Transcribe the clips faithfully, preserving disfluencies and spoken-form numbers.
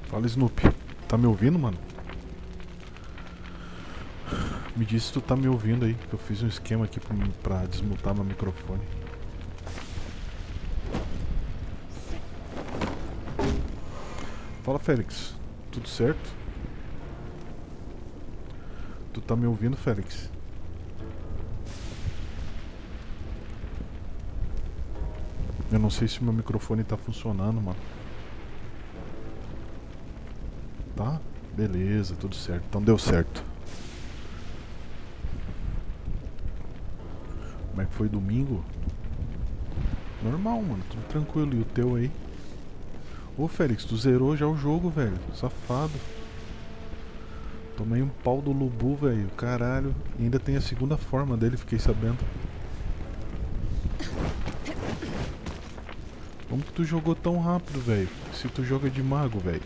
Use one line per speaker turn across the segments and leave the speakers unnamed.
Fala, Snoopy. Tá me ouvindo, mano? Me diz se tu tá me ouvindo aí, que eu fiz um esquema aqui pra, pra desmutar meu microfone. Fala, Félix. Tudo certo? Tu tá me ouvindo, Félix? Eu não sei se meu microfone tá funcionando, mano. Tá? Beleza, tudo certo. Então deu certo. Como é que foi domingo? Normal, mano. Tudo tranquilo. E o teu aí? Ô, Félix, tu zerou já o jogo, velho. Safado. Tomei um pau do Lubu, velho. Caralho. E ainda tem a segunda forma dele, fiquei sabendo. Como que tu jogou tão rápido, velho? Se tu joga de mago, velho.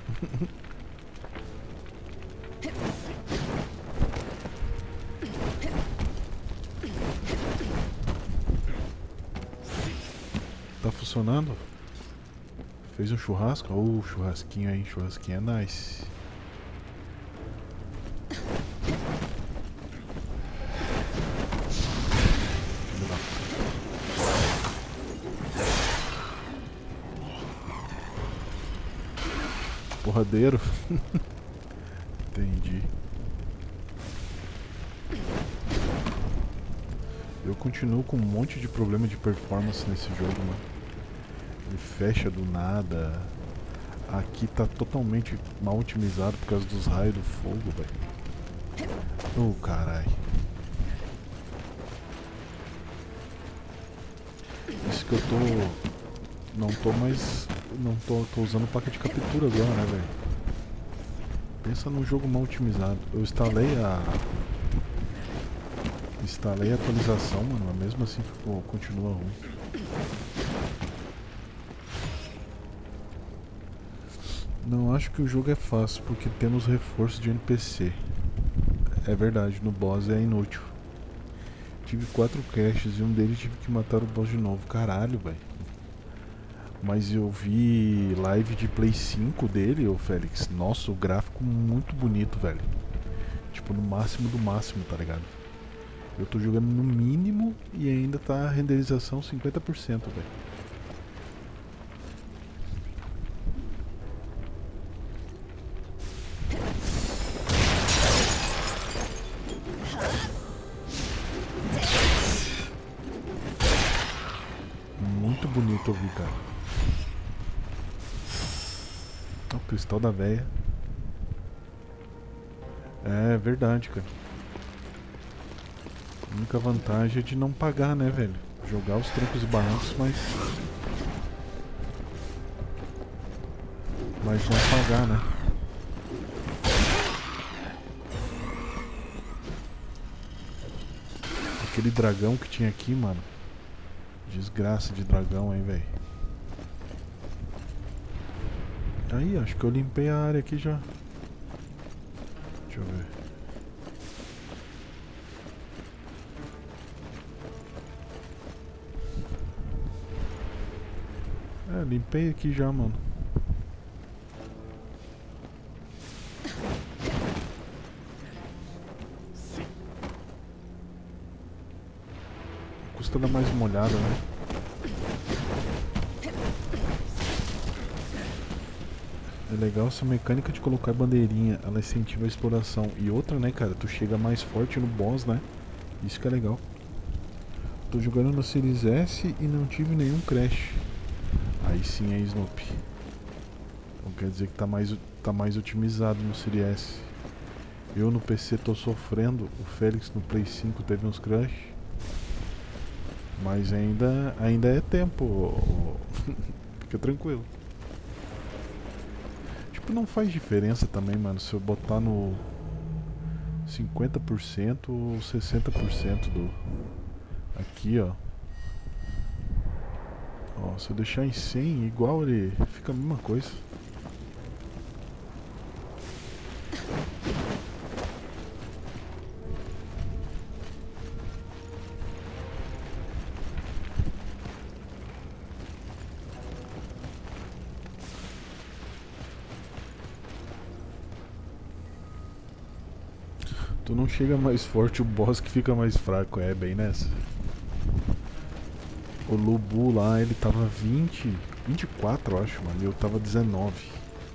Tá funcionando? Fez um churrasco? Ô, oh, churrasquinho aí, churrasquinho é nice. Porradeiro. Entendi. Eu continuo com um monte de problema de performance nesse jogo, mano. Ele fecha do nada. Aqui tá totalmente mal otimizado por causa dos raios do fogo, velho. Oh, carai. Isso que eu tô... Não tô mais... Não tô, tô usando placa de captura agora, né, velho? Pensa num jogo mal otimizado. Eu instalei a... Instalei a atualização, mano, mas mesmo assim ficou, continua ruim. Não acho que o jogo é fácil, porque temos reforço de N P C. É verdade, no boss é inútil. Tive quatro caches e um deles tive que matar o boss de novo. Caralho, velho. Mas eu vi live de Play cinco dele, ô Félix. Nossa, o gráfico muito bonito, velho. Tipo, no máximo do máximo, tá ligado? Eu tô jogando no mínimo e ainda tá a renderização cinquenta por cento, velho. Muito bonito ouvir, cara. O cristal da véia. É verdade, cara. A única vantagem é de não pagar, né, velho? Jogar os trancos e barrancos, mas... Mas não pagar, né? Aquele dragão que tinha aqui, mano. Desgraça de dragão, hein, velho. Aí, acho que eu limpei a área aqui já. Deixa eu ver. É, limpei aqui já, mano. Custa dar mais uma olhada, né? É legal essa mecânica de colocar bandeirinha, ela incentiva a exploração. E outra, né, cara, tu chega mais forte no boss, né? Isso que é legal. Tô jogando no Series S e não tive nenhum crash. Aí sim é Snoopy. Então quer dizer que tá mais, tá mais otimizado no Series S. Eu no P C tô sofrendo, o Félix no Play cinco teve uns crash. Mas ainda, ainda é tempo. Fica tranquilo. Tipo, não faz diferença também, mano, se eu botar no cinquenta por cento ou sessenta por cento do... Aqui, ó. Ó, se eu deixar em cem, igual ele... Fica a mesma coisa. Tu não chega mais forte, o boss que fica mais fraco. É bem nessa. O Lubu lá, ele tava vinte, vinte e quatro, eu acho, mano. E eu tava dezenove.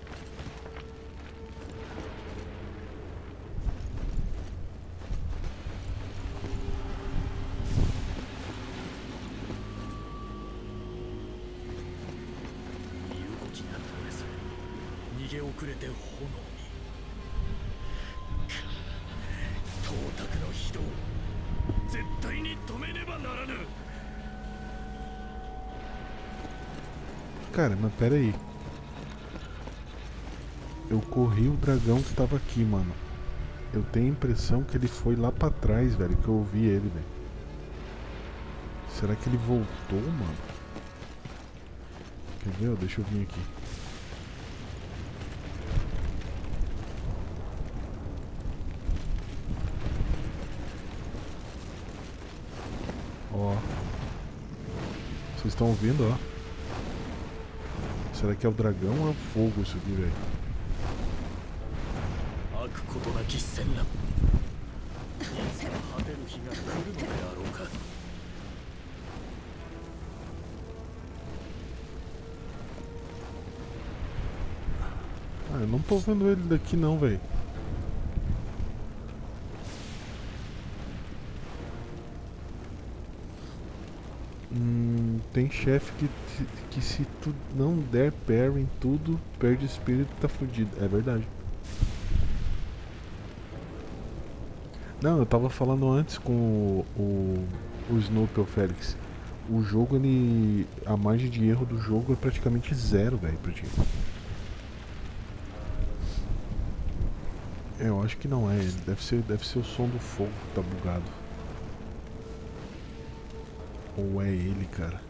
Cara, mas pera aí. Eu corri o dragão que tava aqui, mano. Eu tenho a impressão que ele foi lá pra trás, velho. Que eu ouvi ele, velho. Será que ele voltou, mano? Quer ver? Deixa eu vir aqui. Ó. Vocês estão ouvindo, ó? Será que é o dragão ou é o fogo isso aqui, velho? Ah, eu não tô vendo ele daqui não, velho. Hum, tem chefe que, que se tu não der parry em tudo, perde espírito e tá fudido. É verdade. Não, eu tava falando antes com o, o, o Snoopy, o Félix. O jogo, ele... A margem de erro do jogo é praticamente zero, velho, pra ti. É, eu acho que não é. Deve ser, deve ser o som do fogo que tá bugado. Ou é ele, cara?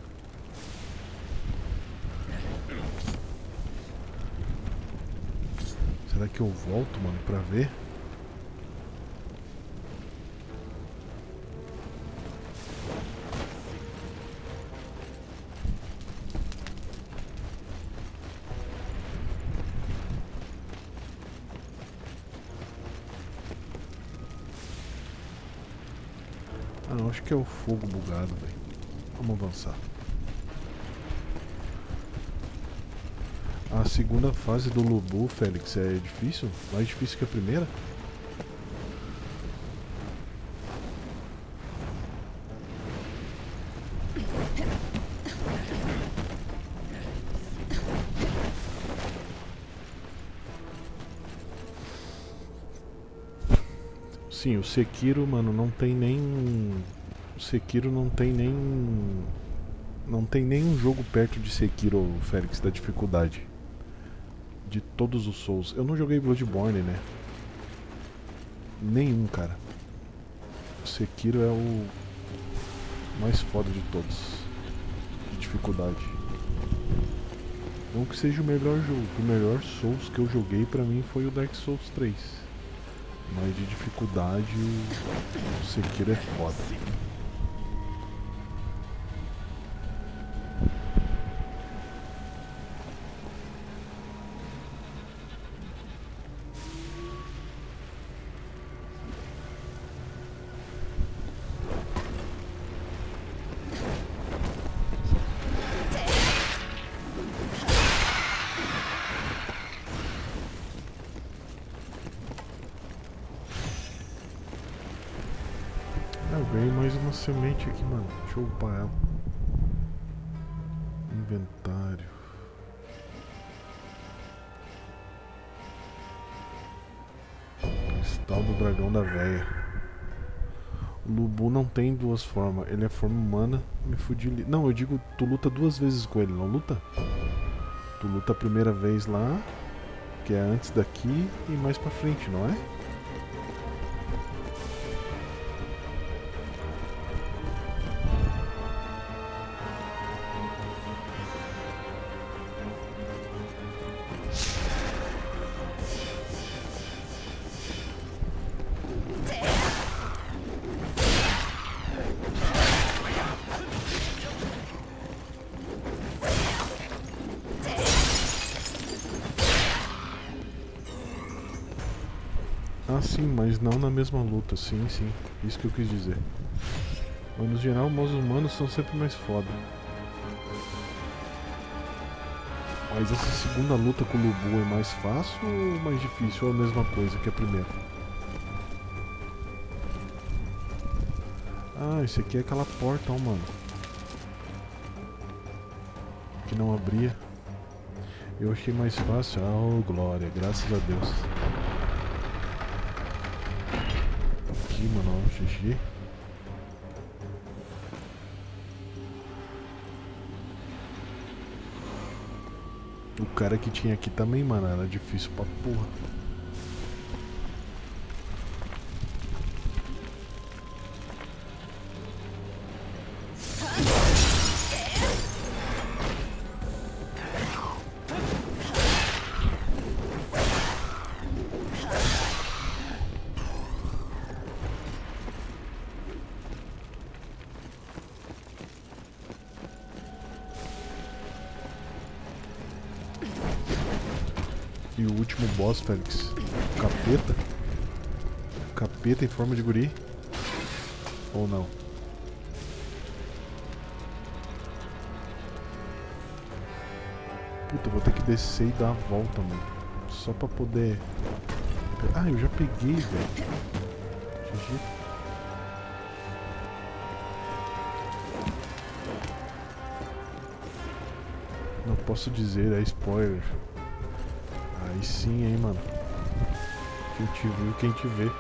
Será que eu volto, mano, pra ver? Ah, não, acho que é o fogo bugado, velho. Vamos avançar. A segunda fase do Lubu, Félix, é difícil? Mais difícil que a primeira? Sim, o Sekiro, mano, não tem nem... O Sekiro não tem nem... Não tem nenhum jogo perto de Sekiro, Félix, da dificuldade. De todos os Souls. Eu não joguei Bloodborne, né? Nenhum, cara. O Sekiro é o mais foda de todos. De dificuldade. Não que seja o melhor jogo. O melhor Souls que eu joguei pra mim foi o Dark Souls três. Mas de dificuldade, o Sekiro é foda. Eu ganhei mais uma semente aqui, mano. Deixa eu upar ela. Inventário. Cristal do dragão da véia. O Lubu não tem duas formas. Ele é forma humana. Me fudi ali. Não, eu digo, tu luta duas vezes com ele, não luta? Tu luta a primeira vez lá, que é antes daqui, e mais pra frente, não é? Ah, sim, mas não na mesma luta. Sim, sim. Isso que eu quis dizer. Mas no geral, os humanos são sempre mais foda. Mas essa segunda luta com o Lu Bu é mais fácil ou mais difícil? Ou a mesma coisa que a primeira? Ah, esse aqui é aquela porta, ó, mano. Que não abria. Eu achei mais fácil. Ah, oh, glória, graças a Deus. Aqui, mano, ó, G G. O cara que tinha aqui também, mano, era difícil pra porra. E o último boss, Félix. Capeta. Capeta em forma de guri. Ou não? Puta, vou ter que descer e dar a volta, mano. Só pra poder... Ah, eu já peguei, velho. G G. Não posso dizer, é spoiler. Aí sim, hein, mano. Quem te viu, quem te vê.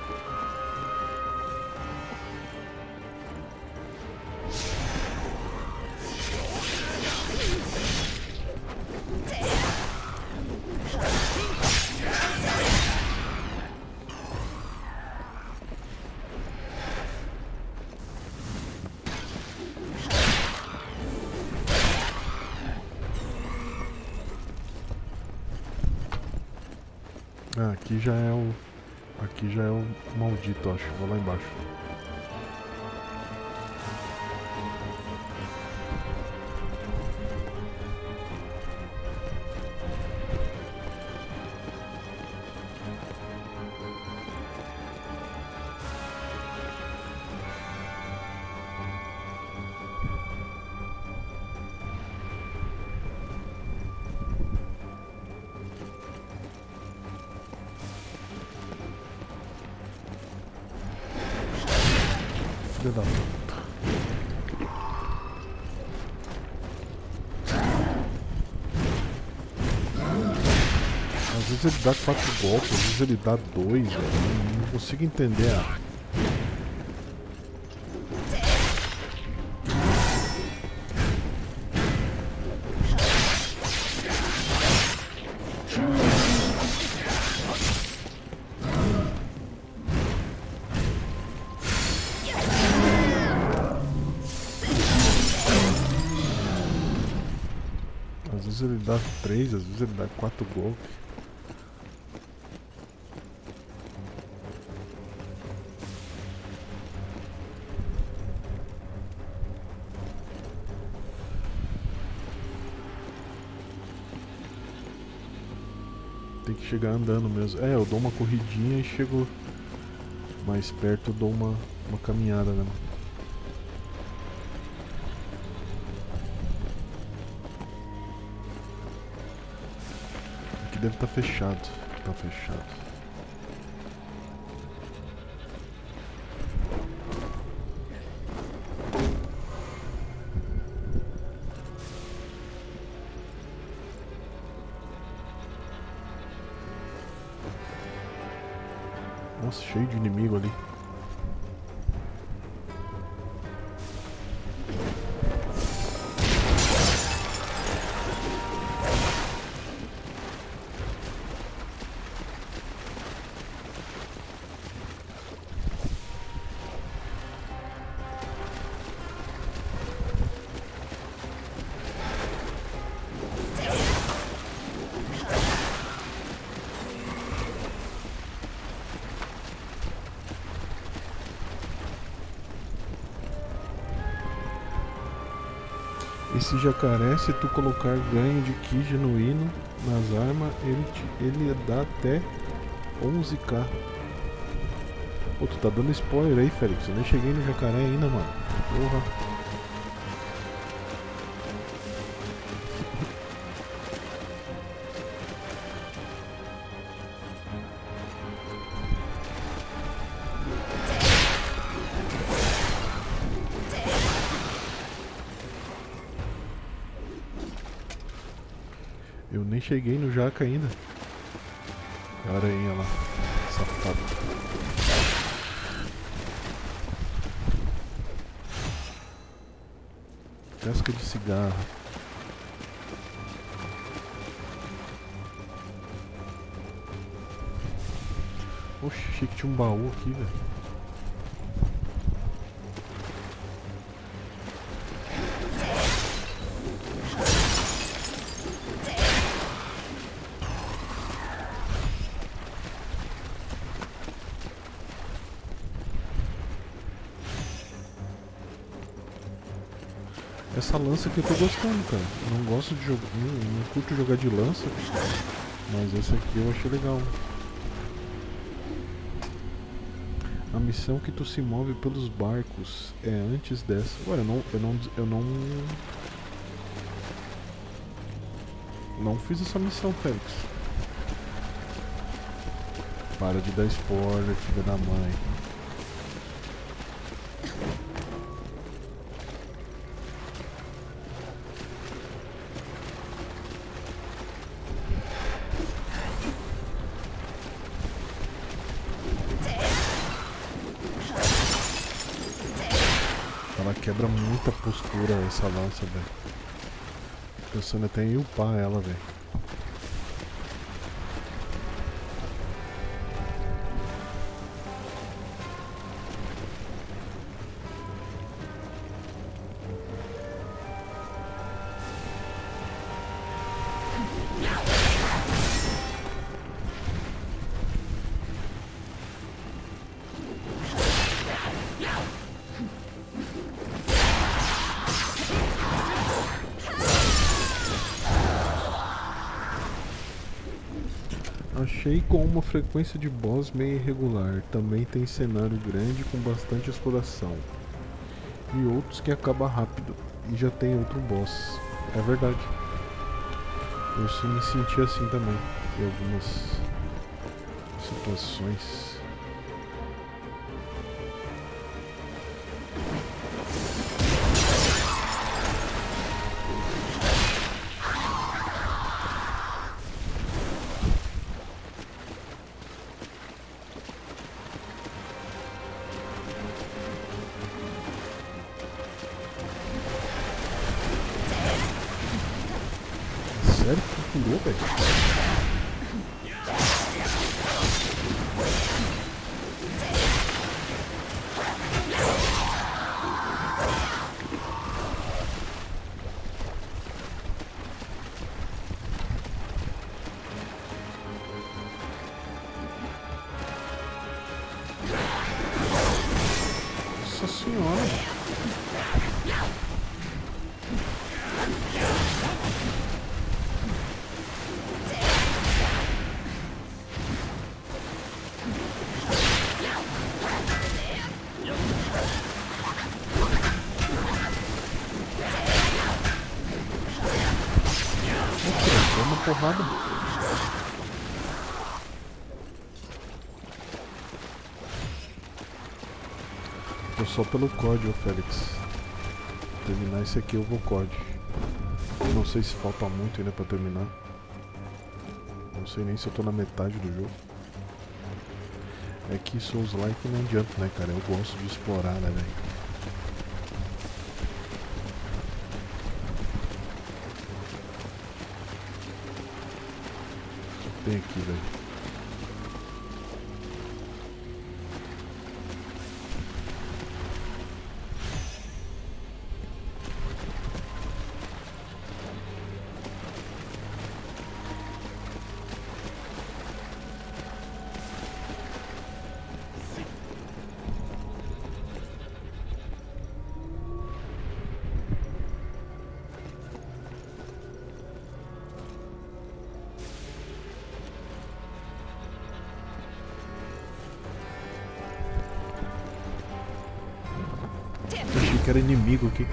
Ah, aqui já é o... Aqui já é o maldito, acho. Vou lá embaixo. Filha da puta. Às vezes ele dá quatro golpes, às vezes ele dá dois, velho. Não, não consigo entender a... Às vezes ele dá três, às vezes ele dá quatro golpes. Tem que chegar andando mesmo. É, eu dou uma corridinha e chego mais perto, eu dou uma, uma caminhada, né? Aqui deve estar fechado. Tá fechado. Nossa, cheio de inimigo ali. Esse jacaré, se tu colocar ganho de ki genuíno nas armas, ele, te, ele dá até onze k. Pô, tu tá dando spoiler aí, Félix. Eu nem cheguei no jacaré ainda, mano. Porra. Eu nem cheguei no jaca ainda. Aranha lá. Safado. Casca de cigarro. Oxe, achei que tinha um baú aqui, velho. Essa lança aqui eu tô gostando, cara. Eu não gosto de jogar. Não, não curto jogar de lança. Mas esse aqui eu achei legal. A missão que tu se move pelos barcos é antes dessa. Ué, eu não. Eu não. Eu não. Não fiz essa missão, Félix. Para de dar spoiler, filha da mãe. Ela quebra muita postura essa lança, velho. Pensando até em upar ela, velho. Achei com uma frequência de boss meio irregular. Também tem cenário grande com bastante exploração. E outros que acaba rápido. E já tem outro boss. É verdade. Eu sim me senti assim também. Em algumas situações. Sério que pulou, velho? Nossa senhora! Uma porrada. Tô só pelo código, Félix. Terminar esse aqui eu vou código. Eu não sei se falta muito ainda pra terminar. Não sei nem se eu tô na metade do jogo. É que Souls like não adianta, né, cara? Eu gosto de explorar, né, velho? Tem aqui, velho. que era inimigo aqui.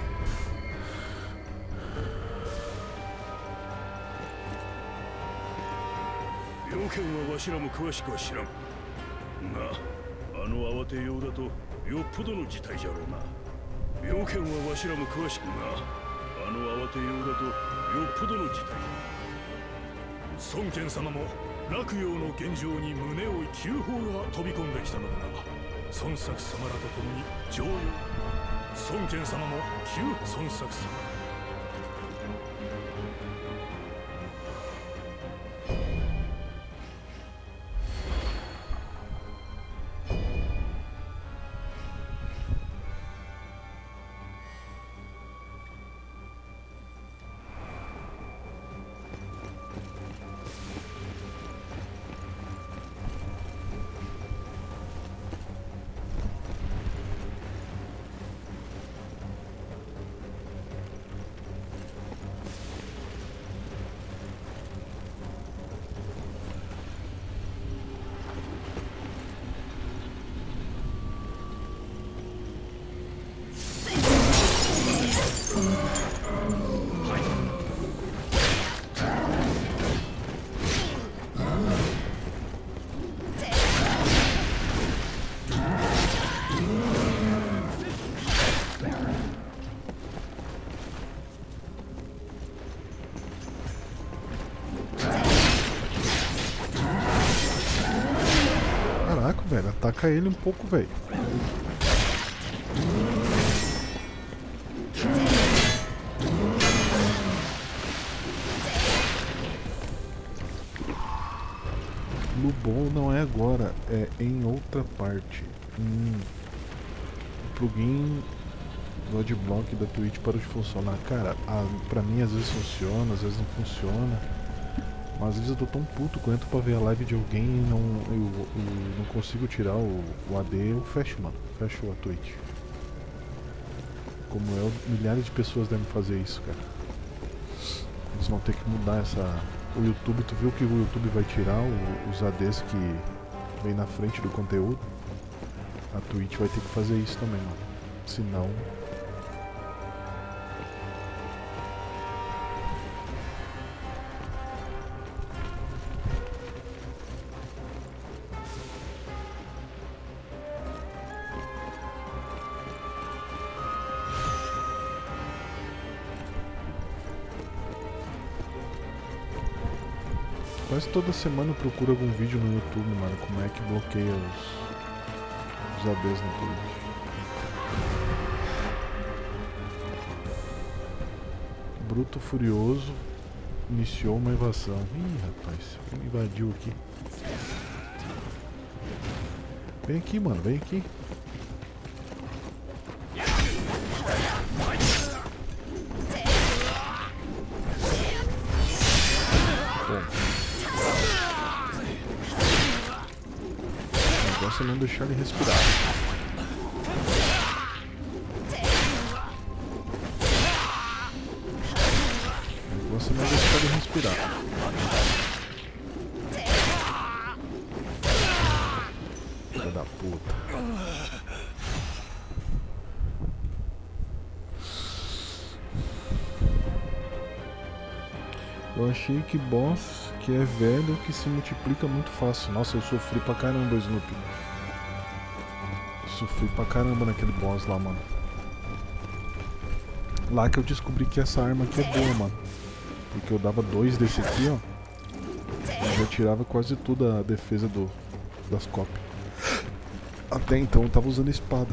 Caraca, velho, ataca ele um pouco, velho. Lubon não é agora, é em outra parte. Hum. O plugin do adblock da Twitch parou de funcionar. Cara, a, pra mim às vezes funciona, às vezes não funciona. Mas às vezes eu tô tão puto que eu entro pra ver a live de alguém e não, eu, eu não consigo tirar o, o A D, eu fecho, mano. Fecho a Twitch. Como eu, milhares de pessoas devem fazer isso, cara. Eles vão ter que mudar essa... O YouTube, tu viu que o YouTube vai tirar o, os A Ds que vem na frente do conteúdo? A Twitch vai ter que fazer isso também, mano. Senão... Quase toda semana eu procuro algum vídeo no YouTube, mano, como é que bloqueia os, os A Ds na Twitch. Bruto Furioso iniciou uma invasão. Ih, rapaz, me invadiu aqui. Vem aqui, mano, vem aqui. Não deixar ele respirar. Você não deixar ele respirar. Filha da puta. Eu achei que boss que é velho que se multiplica muito fácil. Nossa, eu sofri pra caramba, Snoopy. Sofri pra caramba naquele boss lá, mano. Lá que eu descobri que essa arma aqui é boa, mano. Porque eu dava dois desse aqui, ó. E já tirava quase toda a defesa do, das cópias. Até então eu tava usando espada.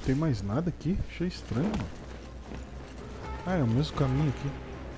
Tem mais nada aqui? Achei estranho, mano. Ah, é o mesmo caminho aqui.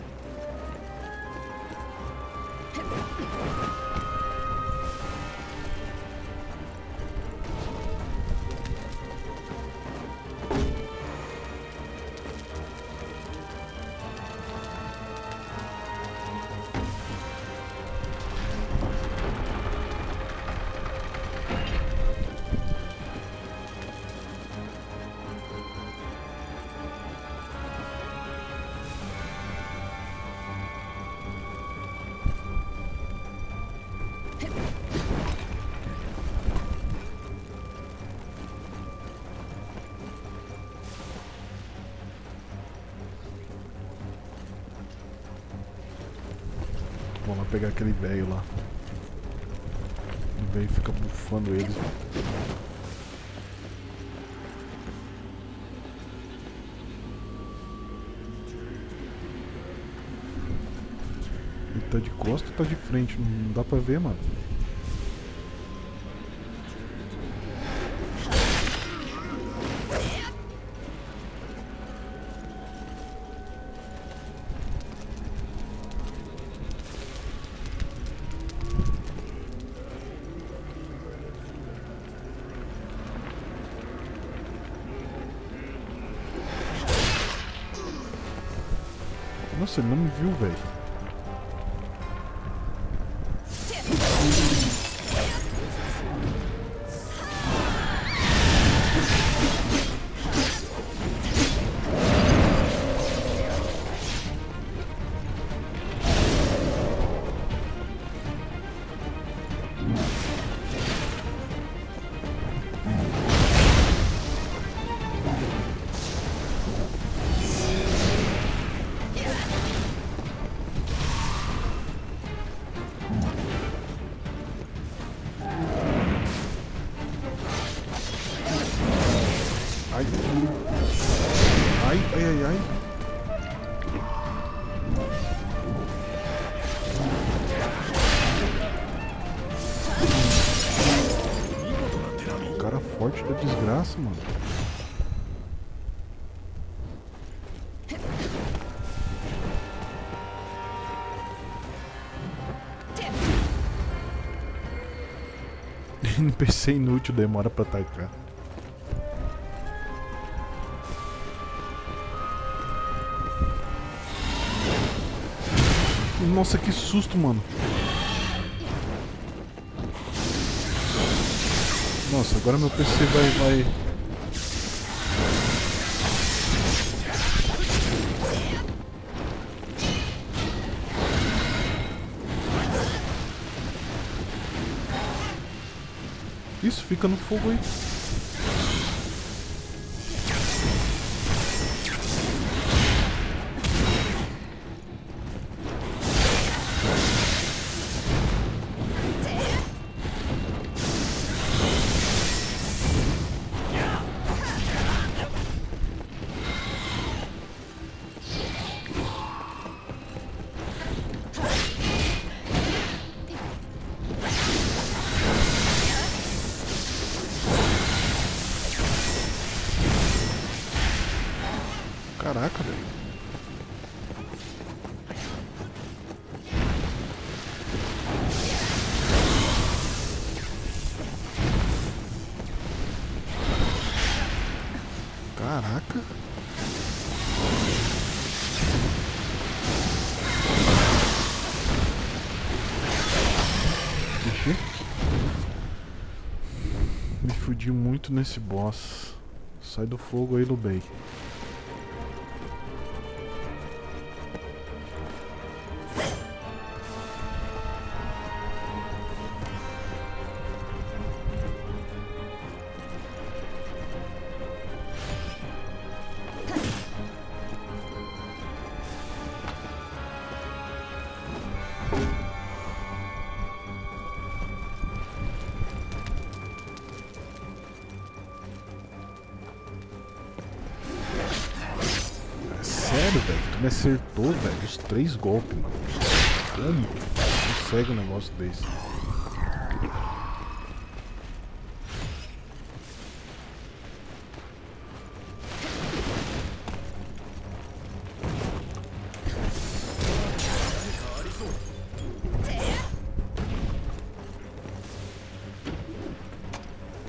Vamos lá pegar aquele velho lá. O velho fica bufando eles. Ele tá de costas ou tá de frente? Não dá pra ver, mano. Nossa, ele não me viu, velho. Ai, ai, ai, ai, ai. Cara forte da desgraça, mano. N P C inútil, demora pra atacar. Nossa, que susto, mano. Nossa, agora meu P C vai... vai... Isso, fica no fogo aí. Caraca, velho. Caraca. Ixi. Me fudi muito nesse boss. Sai do fogo aí, Lubei. Sério, velho? Tu me acertou, velho. Os três golpes, mano. Como que consegue um negócio desse?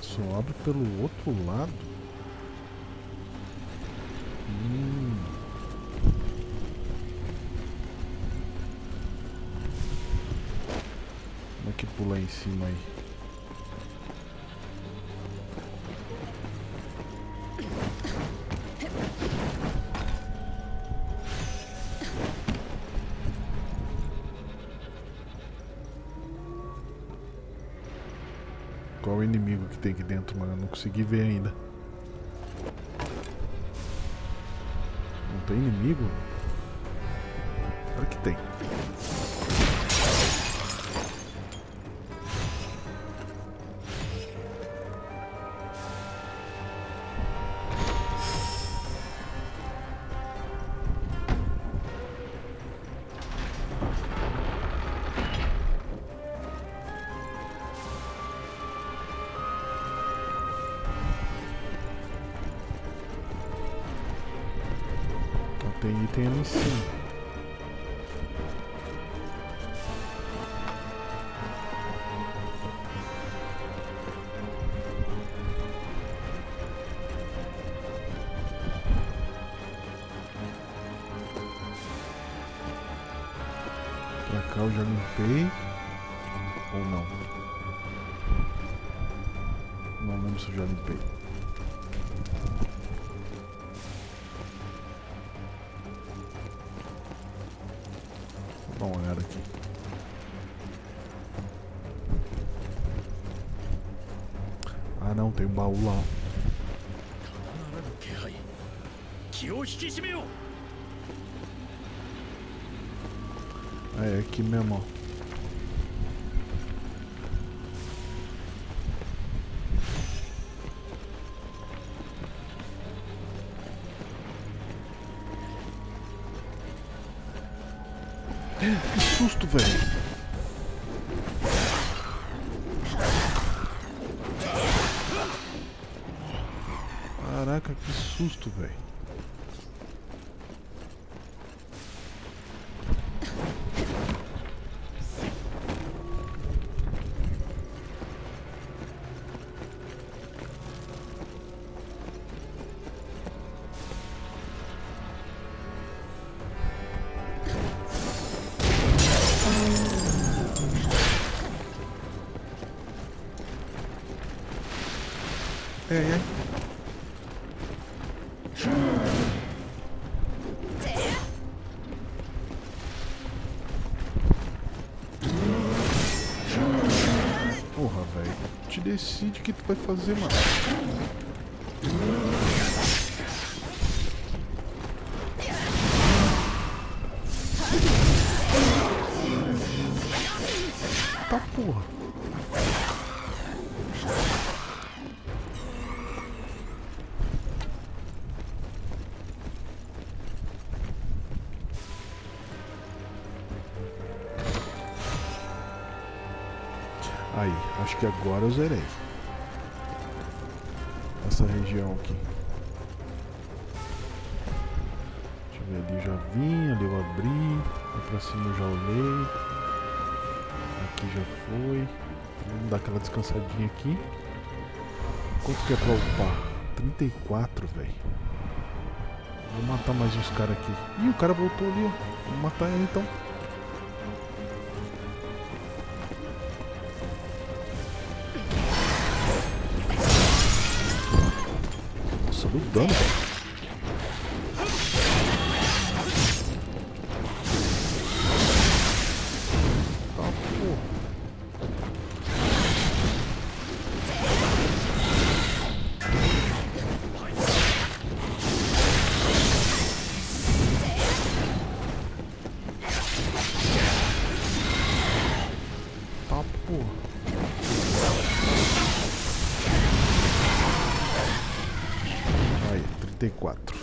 Só abre pelo outro lado? Hum. Como é que pula aí em cima aí? Qual o inimigo que tem aqui dentro, mano? Eu não consegui ver ainda. Não tem inimigo? Claro que tem. Tem item ali em cima. Pra cá eu já limpei. Ou não? Não lembro se eu já limpei. Dá uma olhada aqui. Ah não, tem um baú lá. É, é aqui mesmo, ó. Que susto, velho! Caraca, que susto, velho! Ai, ai. Porra, velho. Te decide o que tu vai fazer, mano. Tá, porra. Aí, acho que agora eu zerei essa região aqui. Deixa eu ver, ali eu já vim, ali eu abri, lá pra cima eu já olhei, aqui já foi. Vamos dar aquela descansadinha aqui. Quanto que é pra upar? trinta e quatro, velho. Vou matar mais uns caras aqui. Ih, o cara voltou ali, ó. Vou matar ele então. Nossa, do dano, velho. Tá, porra. Tá, porra. Aí, trinta e quatro.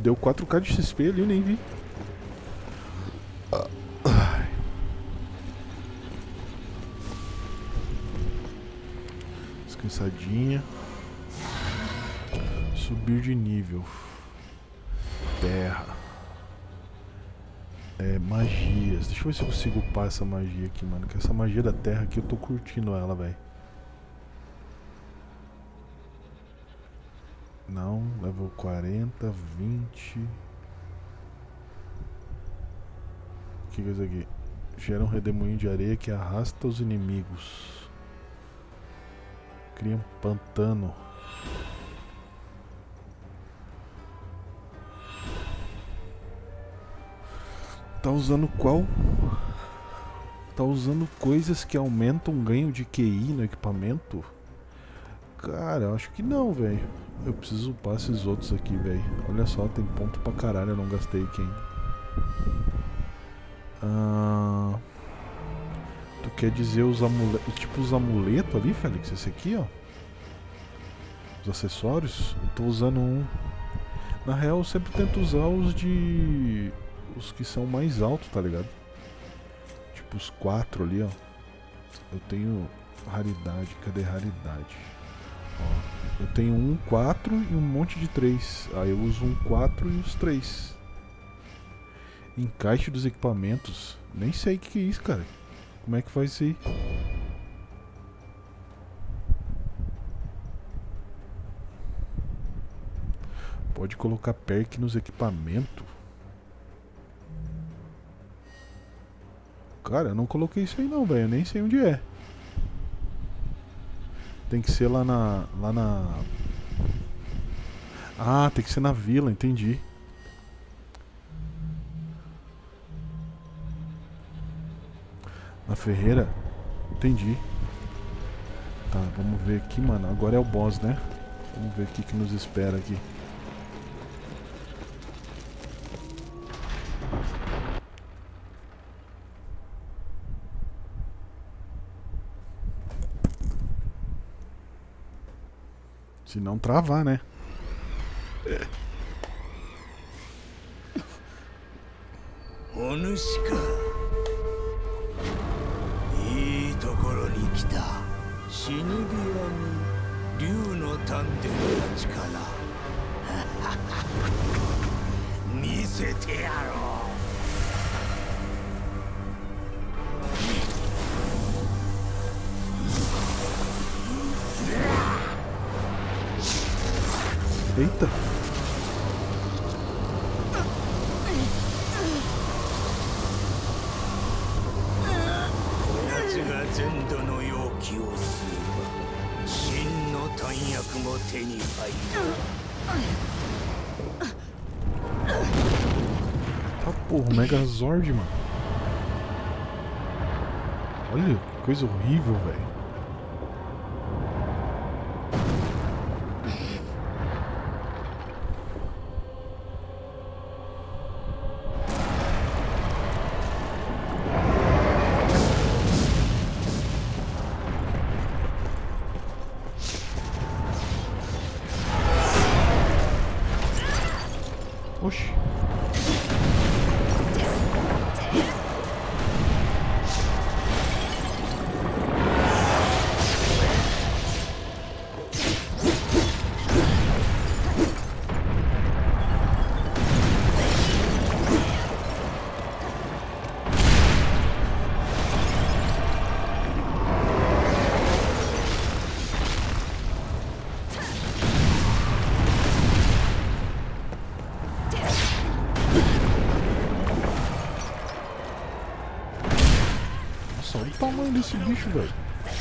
deu quatro K de X P ali, eu nem vi. Descansadinha. Subir de nível. Terra. É, magias. Deixa eu ver se eu consigo upar essa magia aqui, mano. Que essa magia da terra aqui eu tô curtindo ela, velho. Não, level quarenta, vinte. O que é isso aqui? Gera um redemoinho de areia que arrasta os inimigos. Cria um pantano. Tá usando qual? Tá usando coisas que aumentam o ganho de Q I no equipamento? Cara, eu acho que não, velho. Eu preciso upar esses outros aqui, velho. Olha só, tem ponto pra caralho, eu não gastei aqui ainda. Ah, tu quer dizer os amuletos, tipo os amuletos ali, Félix? Esse aqui, ó. Os acessórios. Eu tô usando um. Na real, eu sempre tento usar os de... os que são mais altos, tá ligado? Tipo os quatro ali, ó. Eu tenho raridade. Cadê raridade? Ó, eu tenho um quatro e um monte de três. Aí eu uso um quatro e os três. Encaixe dos equipamentos. Nem sei o que, que é isso, cara. Como é que faz isso aí? Pode colocar perk nos equipamentos. Cara, eu não coloquei isso aí não, velho. Eu nem sei onde é. Tem que ser lá na... Lá na... Ah, tem que ser na vila, entendi. Na Ferreira? Entendi. Tá, vamos ver aqui, mano. Agora é o boss, né? Vamos ver o que, que nos espera aqui. Se não travar, né?
Onushika. Ii tokoro ni kita. Shinibiya ni Ryu no tandem no chikara. Misete yarou.
Eita! Tá porra, o Megazord, mano. Olha que coisa horrível, velho. Oxi. Olha o tamanho desse bicho, velho.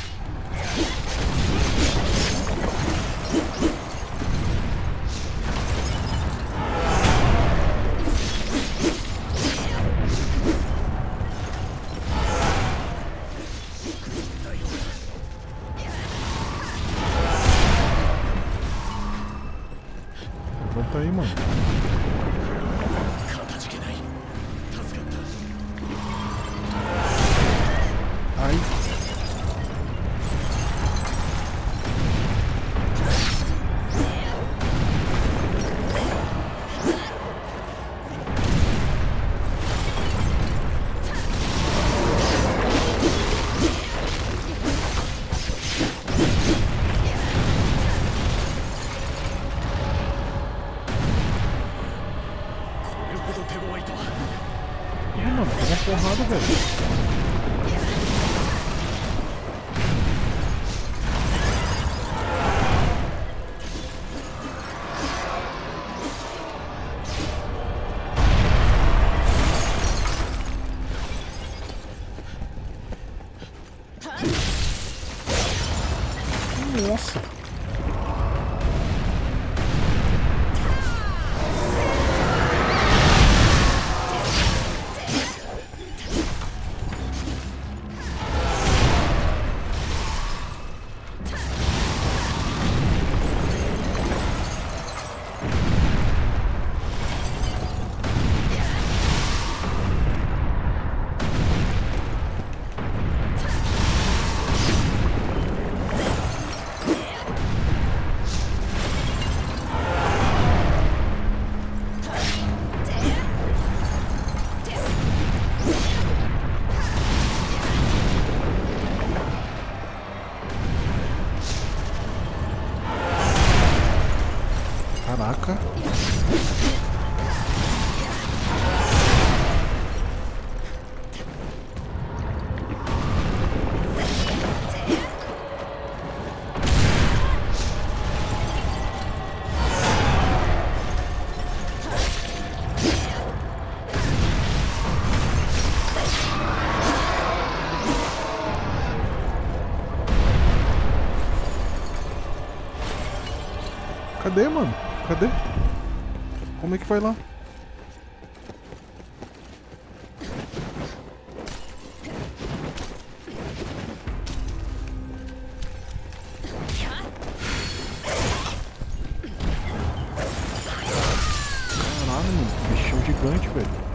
Levanta aí, mano. Ai. Caraca. Cadê, mano? Cadê? Como é que vai lá? Caralho, mano. Bichão gigante, velho.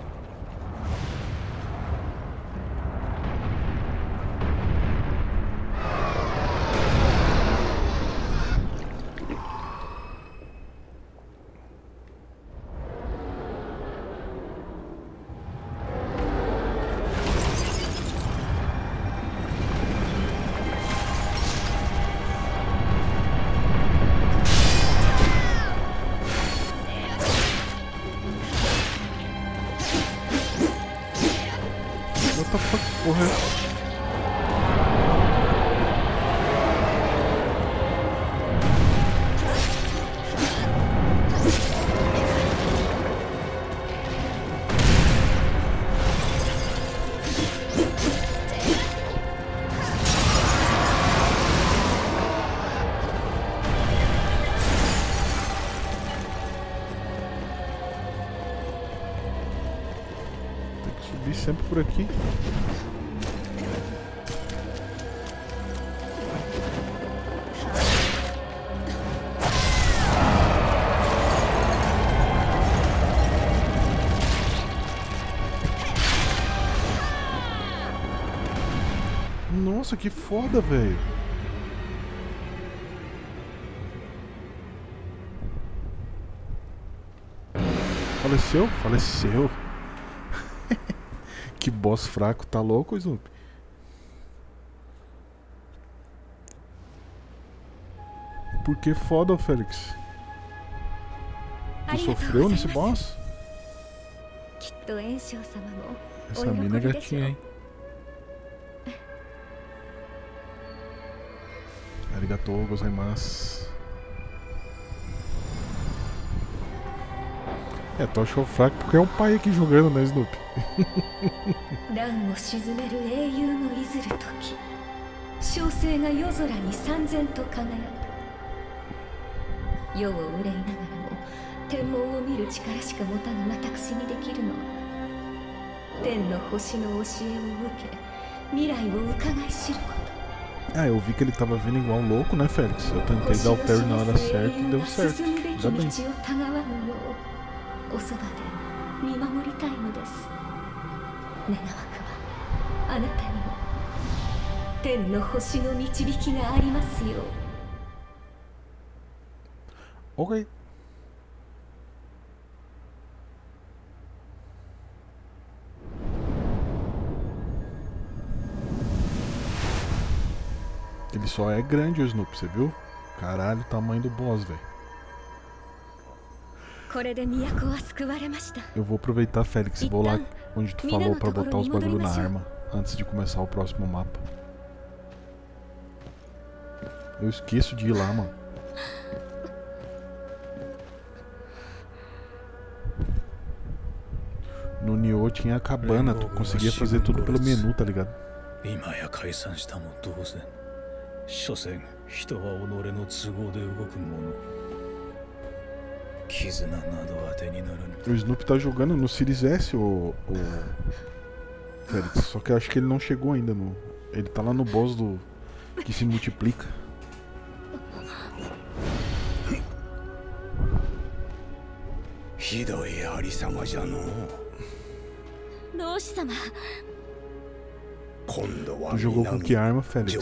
What the fuck, porra? Tem que subir sempre por aqui. Nossa, que foda, velho. Faleceu? Faleceu. Que boss fraco, tá louco, Snoop? Por que foda, Félix? Tu sofreu nesse boss? Essa mina é gatinha, hein? Arigatou gozaimasu. É, tu achou fraco porque é o pai aqui jogando, né, Snoop? Ah, eu vi que ele tava vindo igual um louco, né, Félix? Eu tentei dar o parry na hora certa e deu certo. Ainda bem. Ok. Ele só é grande, o Snoop, você viu? Caralho, o tamanho do boss, velho. Eu vou aproveitar, Félix, vou lá onde tu falou pra botar os bagulho na arma antes de começar o próximo mapa. Eu esqueço de ir lá, mano. No Nioh tinha a cabana, tu conseguia fazer tudo pelo menu, tá ligado? O Snoop tá jogando no Series S, o, o Félix, só que eu acho que ele não chegou ainda no... Ele tá lá no boss do... que se multiplica. Tu jogou com que arma, Félix?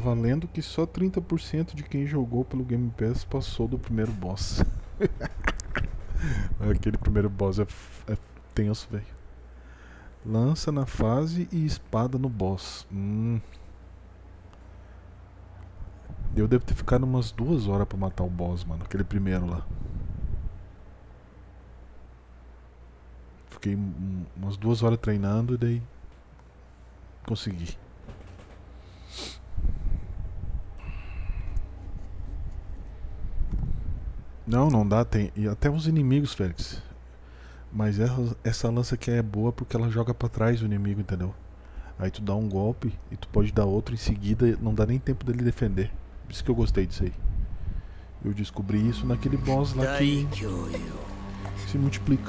tava lendo que só trinta por cento de quem jogou pelo Game Pass passou do primeiro boss. Aquele primeiro boss é, é tenso, velho. Lança na fase e espada no boss. Hum. Eu devo ter ficado umas duas horas pra matar o boss, mano. Aquele primeiro lá. Fiquei um, umas duas horas treinando e daí consegui. Não, não dá. Tem e até os inimigos, Félix. Mas essa, essa lança aqui é boa porque ela joga pra trás o inimigo, entendeu? Aí tu dá um golpe e tu pode dar outro em seguida. Não dá nem tempo dele defender. Por isso que eu gostei disso aí. Eu descobri isso naquele boss lá que se multiplica.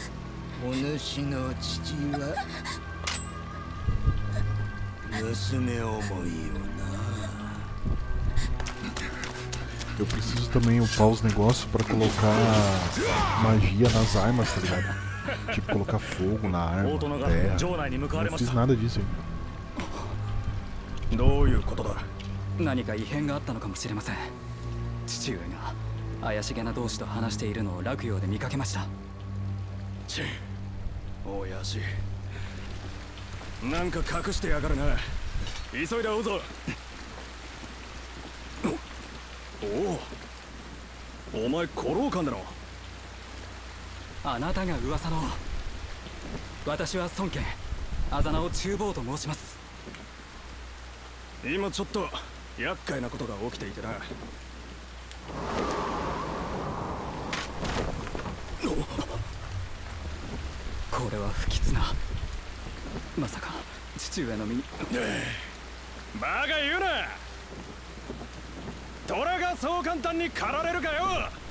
Eu preciso também upar os negócios pra colocar magia nas armas, tá ligado? Tipo, colocar fogo na arma, terra. Não fiz nada disso aí.
どういうことだ。何か異変があったのかもしれません。父上が怪しげな同士と話しているのを落葉で見かけました。チッ、親父。なんか隠してやがるな。急いで追うぞ。おお、お前古老館だろ。あなたが噂の。私は孫権、あざなを厨房と申します。今ちょっと厄介なことが起きていてな。これは不吉な。まさか父上の身に。バカ言うな。虎がそう簡単に狩られるかよ。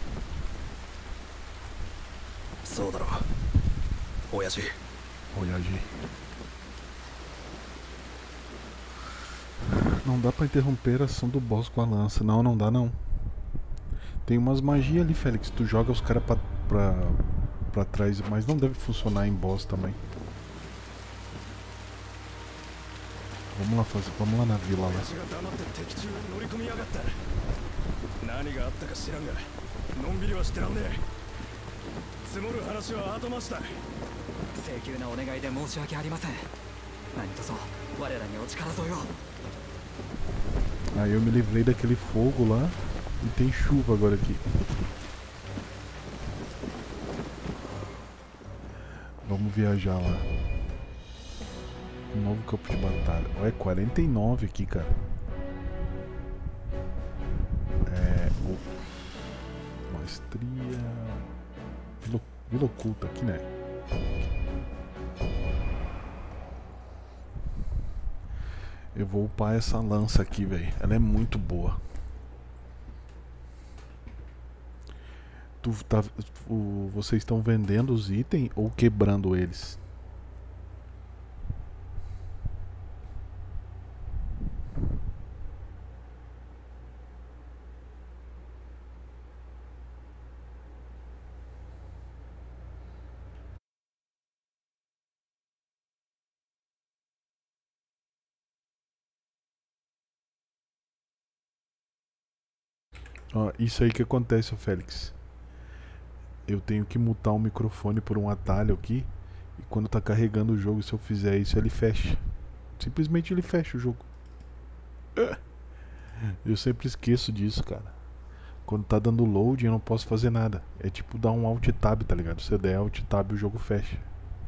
そうだろう、親父。
親父。Não dá pra interromper a ação do boss com a lança. Não, não dá não. Tem umas magias ali, Félix. Tu joga os caras pra, pra, pra trás, mas não deve funcionar em boss também. Vamos lá fazer, vamos lá na vila lá. Aí eu me livrei daquele fogo lá e tem chuva agora aqui. Vamos viajar lá. Um novo campo de batalha. Olha, quarenta e nove aqui, cara. É. Oh. Maestria. Vila, Vila Oculta aqui, né? Eu vou upar essa lança aqui, velho. Ela é muito boa. Tu tá, o, vocês estão vendendo os itens ou quebrando eles? Ó, isso aí que acontece, Félix. Eu tenho que mutar o microfone por um atalho aqui. E quando tá carregando o jogo, se eu fizer isso, ele fecha. Simplesmente ele fecha o jogo. Eu sempre esqueço disso, cara. Quando tá dando load, eu não posso fazer nada. É tipo dar um alt tab, tá ligado? Se eu der alt tab, o jogo fecha.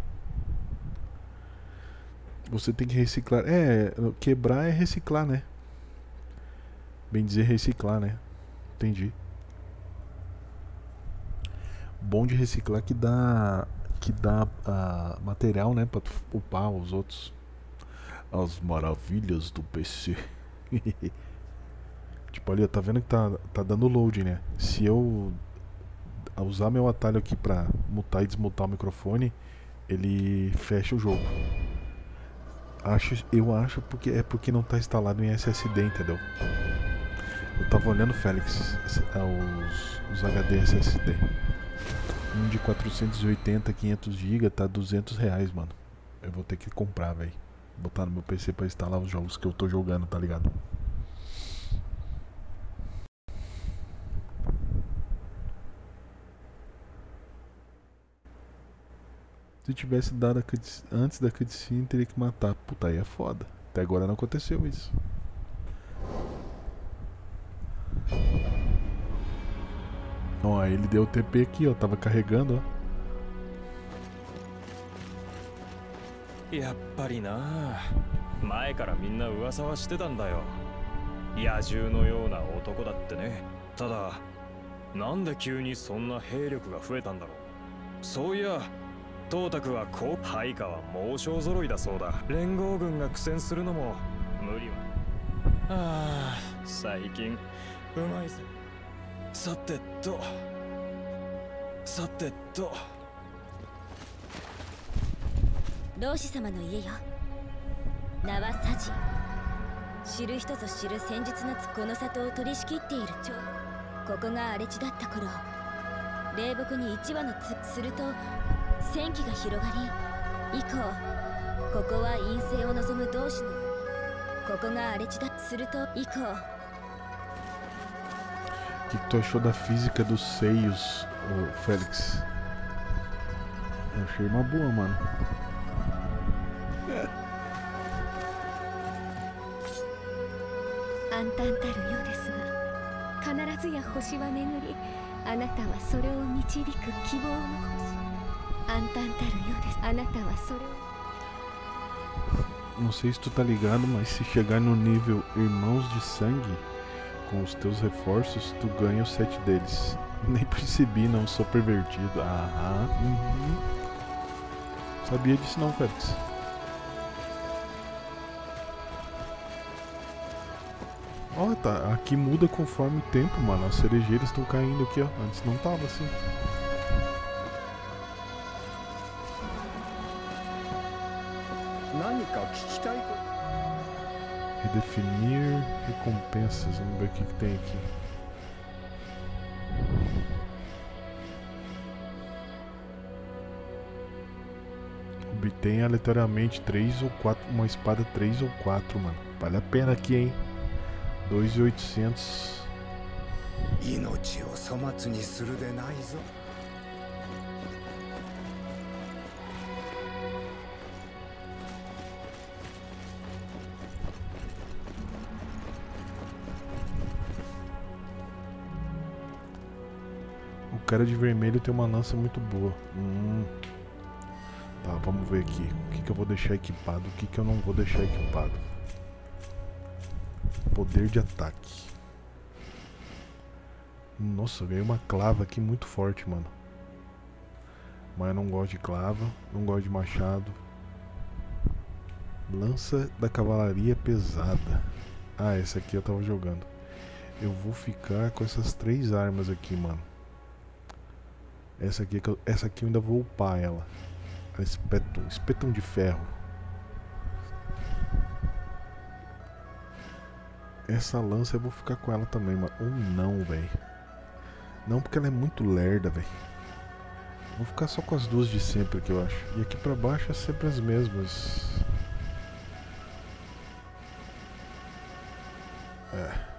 Você tem que reciclar. É, quebrar é reciclar, né? Bem dizer, reciclar, né? Entendi. Bom de reciclar que dá que dá uh, material, né, para upar os outros. As maravilhas do P C. Tipo ali, tá vendo que tá, tá dando load, né? Se eu usar meu atalho aqui pra mutar e desmutar o microfone, ele fecha o jogo. Acho, eu acho porque é porque não tá instalado em S S D, entendeu? Eu tava olhando, Félix, os, os H D S S D. Um de quatrocentos e oitenta, quinhentos gigas tá duzentos reais, mano. Eu vou ter que comprar, velho. Botar no meu P C pra instalar os jogos que eu tô jogando, tá ligado? Se tivesse dado a cutscene, antes da cutscene, teria que matar. Puta, aí é foda. Até agora não aconteceu isso. Ó, ele deu o T P aqui, ó. Tava carregando, ó.
やっぱりな。前からみんな噂はしてたんだよ。野獣のような男だってね。ただ、なんで急にそんな兵力が増えたんだろう。そういや、トータクはこう配下は猛将揃いだそうだ。連合軍が苦戦するのも無理は。ああ、最近うまいぜ。さてと、さてと。
老子様の家よ。名はサジ。知る人ぞ知る戦術のつこの里を取り仕切っている長。ここが荒れ地だった頃、霊木に一羽のつすると戦気が広がり、以降ここは陰性を望む同士のここが荒れ地だすると以降。
O que, que tu achou da física dos seios, ô Félix? Eu achei uma boa, mano.
暗淡たるようですが、必ずや星は巡り、あなたはそれを導く希望の星。暗淡たるようです。あなたはそれを
Não sei se tu tá ligado, mas se chegar no nível Irmãos de Sangue, com os teus reforços, tu ganha os sete deles. Nem percebi, não sou pervertido. Ah, uhum. Sabia disso não, Félix. Ó, tá, aqui muda conforme o tempo, mano. As cerejeiras estão caindo aqui, ó. Antes não tava assim. Redefinir recompensas. Vamos ver o que, que tem aqui. Obtém aleatoriamente três ou quatro, uma espada três ou quatro, mano. Vale a pena aqui, hein? dois mil e oitocentos.
命を粗末にするでないぞ。
O cara de vermelho tem uma lança muito boa. Hum. Tá, vamos ver aqui. O que, que eu vou deixar equipado, o que, que eu não vou deixar equipado. Poder de ataque. Nossa, veio uma clava aqui muito forte, mano. Mas eu não gosto de clava, não gosto de machado. Lança da cavalaria pesada. Ah, essa aqui eu tava jogando. Eu vou ficar com essas três armas aqui, mano. Essa aqui, essa aqui eu ainda vou upar ela. A espetum, espetum de ferro. Essa lança eu vou ficar com ela também, mano. Ou não, velho. Não, porque ela é muito lerda, velho. Vou ficar só com as duas de sempre aqui, eu acho. E aqui pra baixo é sempre as mesmas. É.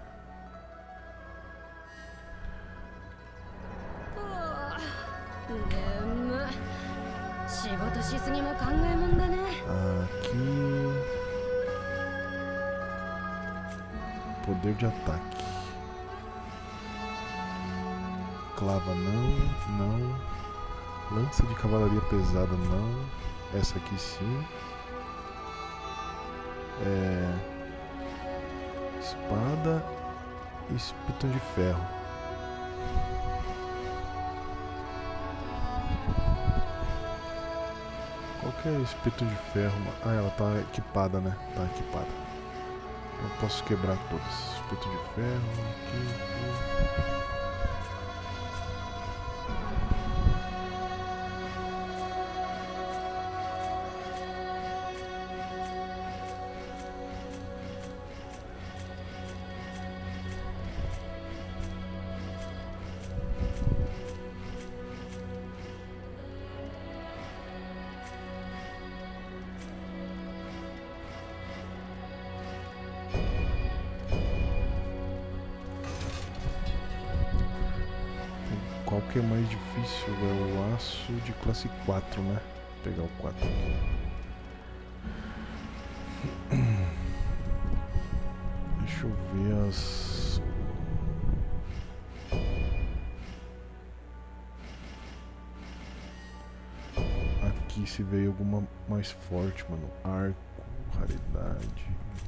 Aqui. Poder de ataque. Clava não, não. Lança de cavalaria pesada não. Essa aqui sim. É... Espada e espeto de ferro. Qual que é espeto de ferro? Ah, ela tá equipada, né? Tá equipada. Eu posso quebrar todas. Espeto de ferro, aqui, aqui. Qual que é mais difícil? É o aço de classe quatro, né? pegar o quatro aqui. Deixa eu ver as... Aqui se veio alguma mais forte, mano. Arco, raridade.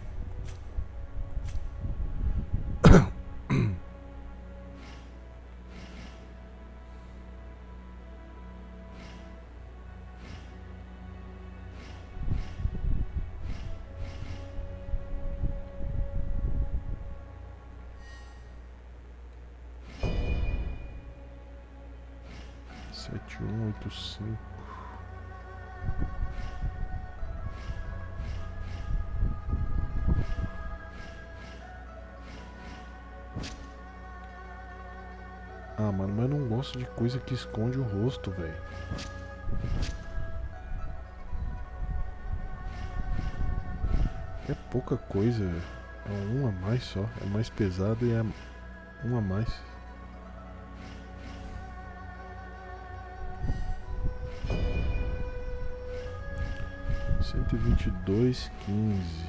sete um oito cinco. Ah, mano, mas eu não gosto de coisa que esconde o rosto, velho. É pouca coisa. É um a mais só. É mais pesado e é um a mais. cento e vinte e dois, quinze.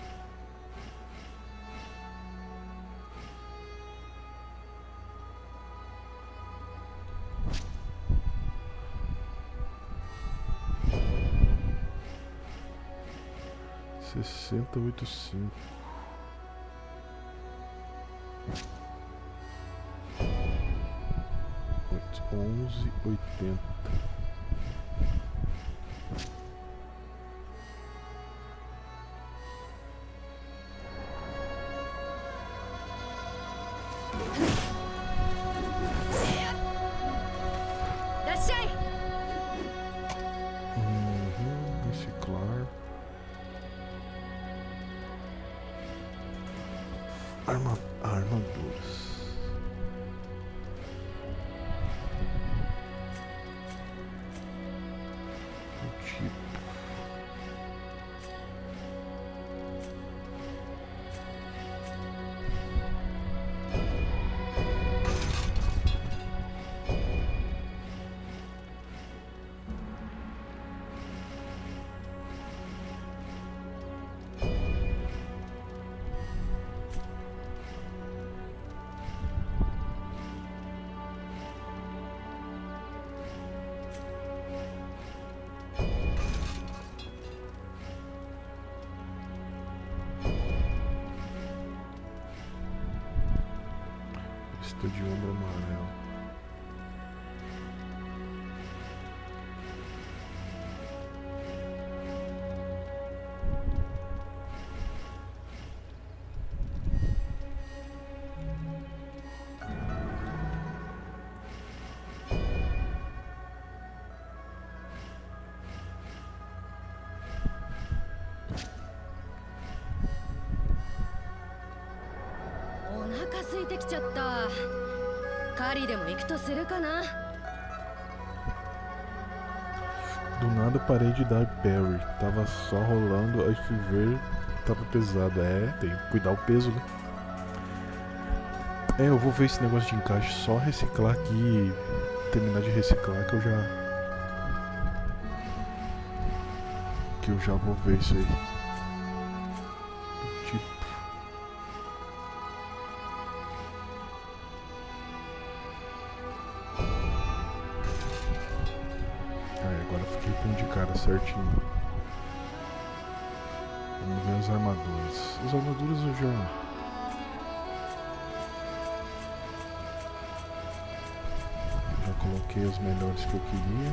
Sessenta, oito, cinco. Onze, oitenta. Uhum, reciclar. Arma, armaduras. O tipo. Estou de ombro amarelo. Do nada parei de dar parry, tava só rolando, aí fui ver, tava pesado. É, tem que cuidar o peso, né? É, eu vou ver esse negócio de encaixe, só reciclar aqui, terminar de reciclar que eu já... Que eu já vou ver isso aí. Tipo... Agora fiquei com um de cara certinho. Vamos ver as armaduras. As armaduras eu já... Já coloquei as melhores que eu queria.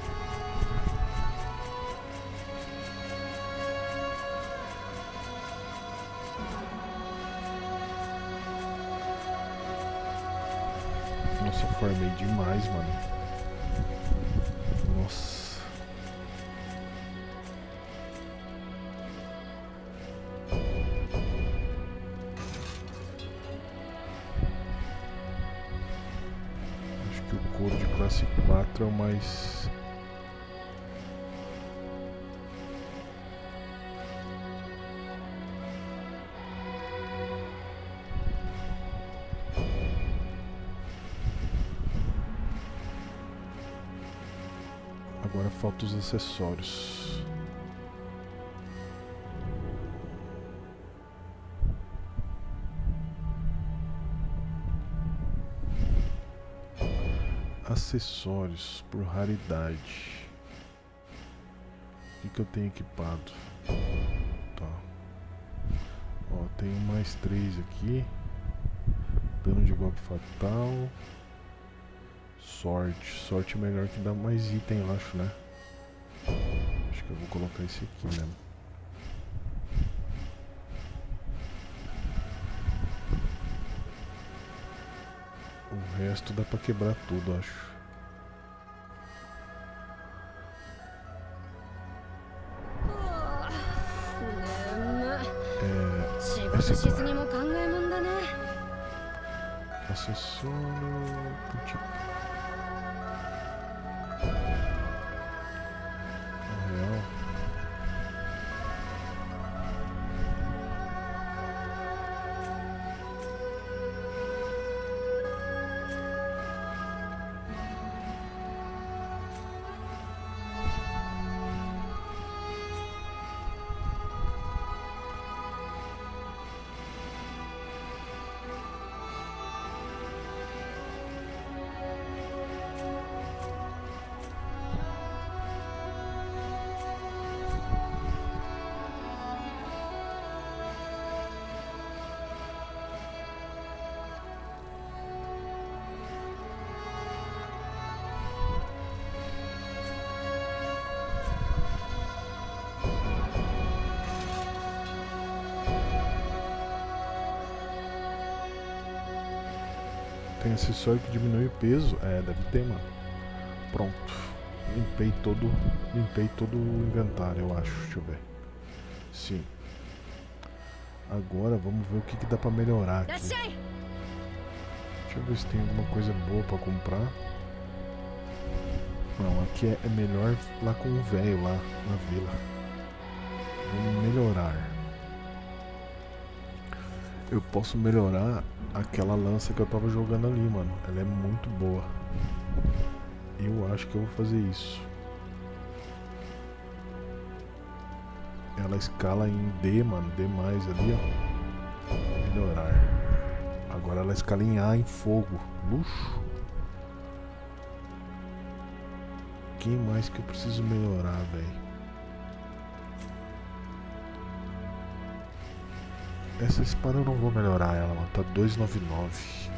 Nossa, farmei demais, mano. Nossa. Acho que o couro de classe quatro é o mais... Agora faltam os acessórios. Acessórios por raridade. O que, que eu tenho equipado? Tá. Ó, tenho mais três aqui. Dano de golpe fatal. Sorte. Sorte é melhor que dá mais item, eu acho, né? Acho que eu vou colocar esse aqui mesmo. O resto dá pra quebrar tudo, acho. É, essa acessório do tipo. Real. Tem acessório que diminui o peso. É, deve ter, mano. Pronto. Limpei todo. Limpei todo o inventário, eu acho. Deixa eu ver. Sim. Agora vamos ver o que, que dá pra melhorar aqui. Deixa eu ver se tem alguma coisa boa pra comprar. Não, aqui é, é melhor lá com o velho lá na vila. Vamos melhorar. Eu posso melhorar aquela lança que eu tava jogando ali, mano. Ela é muito boa. Eu acho que eu vou fazer isso. Ela escala em D, mano. D mais ali, ó. Melhorar. Agora ela escala em A, em fogo. Luxo. Quem mais que eu preciso melhorar, velho? Essa espada eu não vou melhorar ela, mano. Tá dois noventa e nove.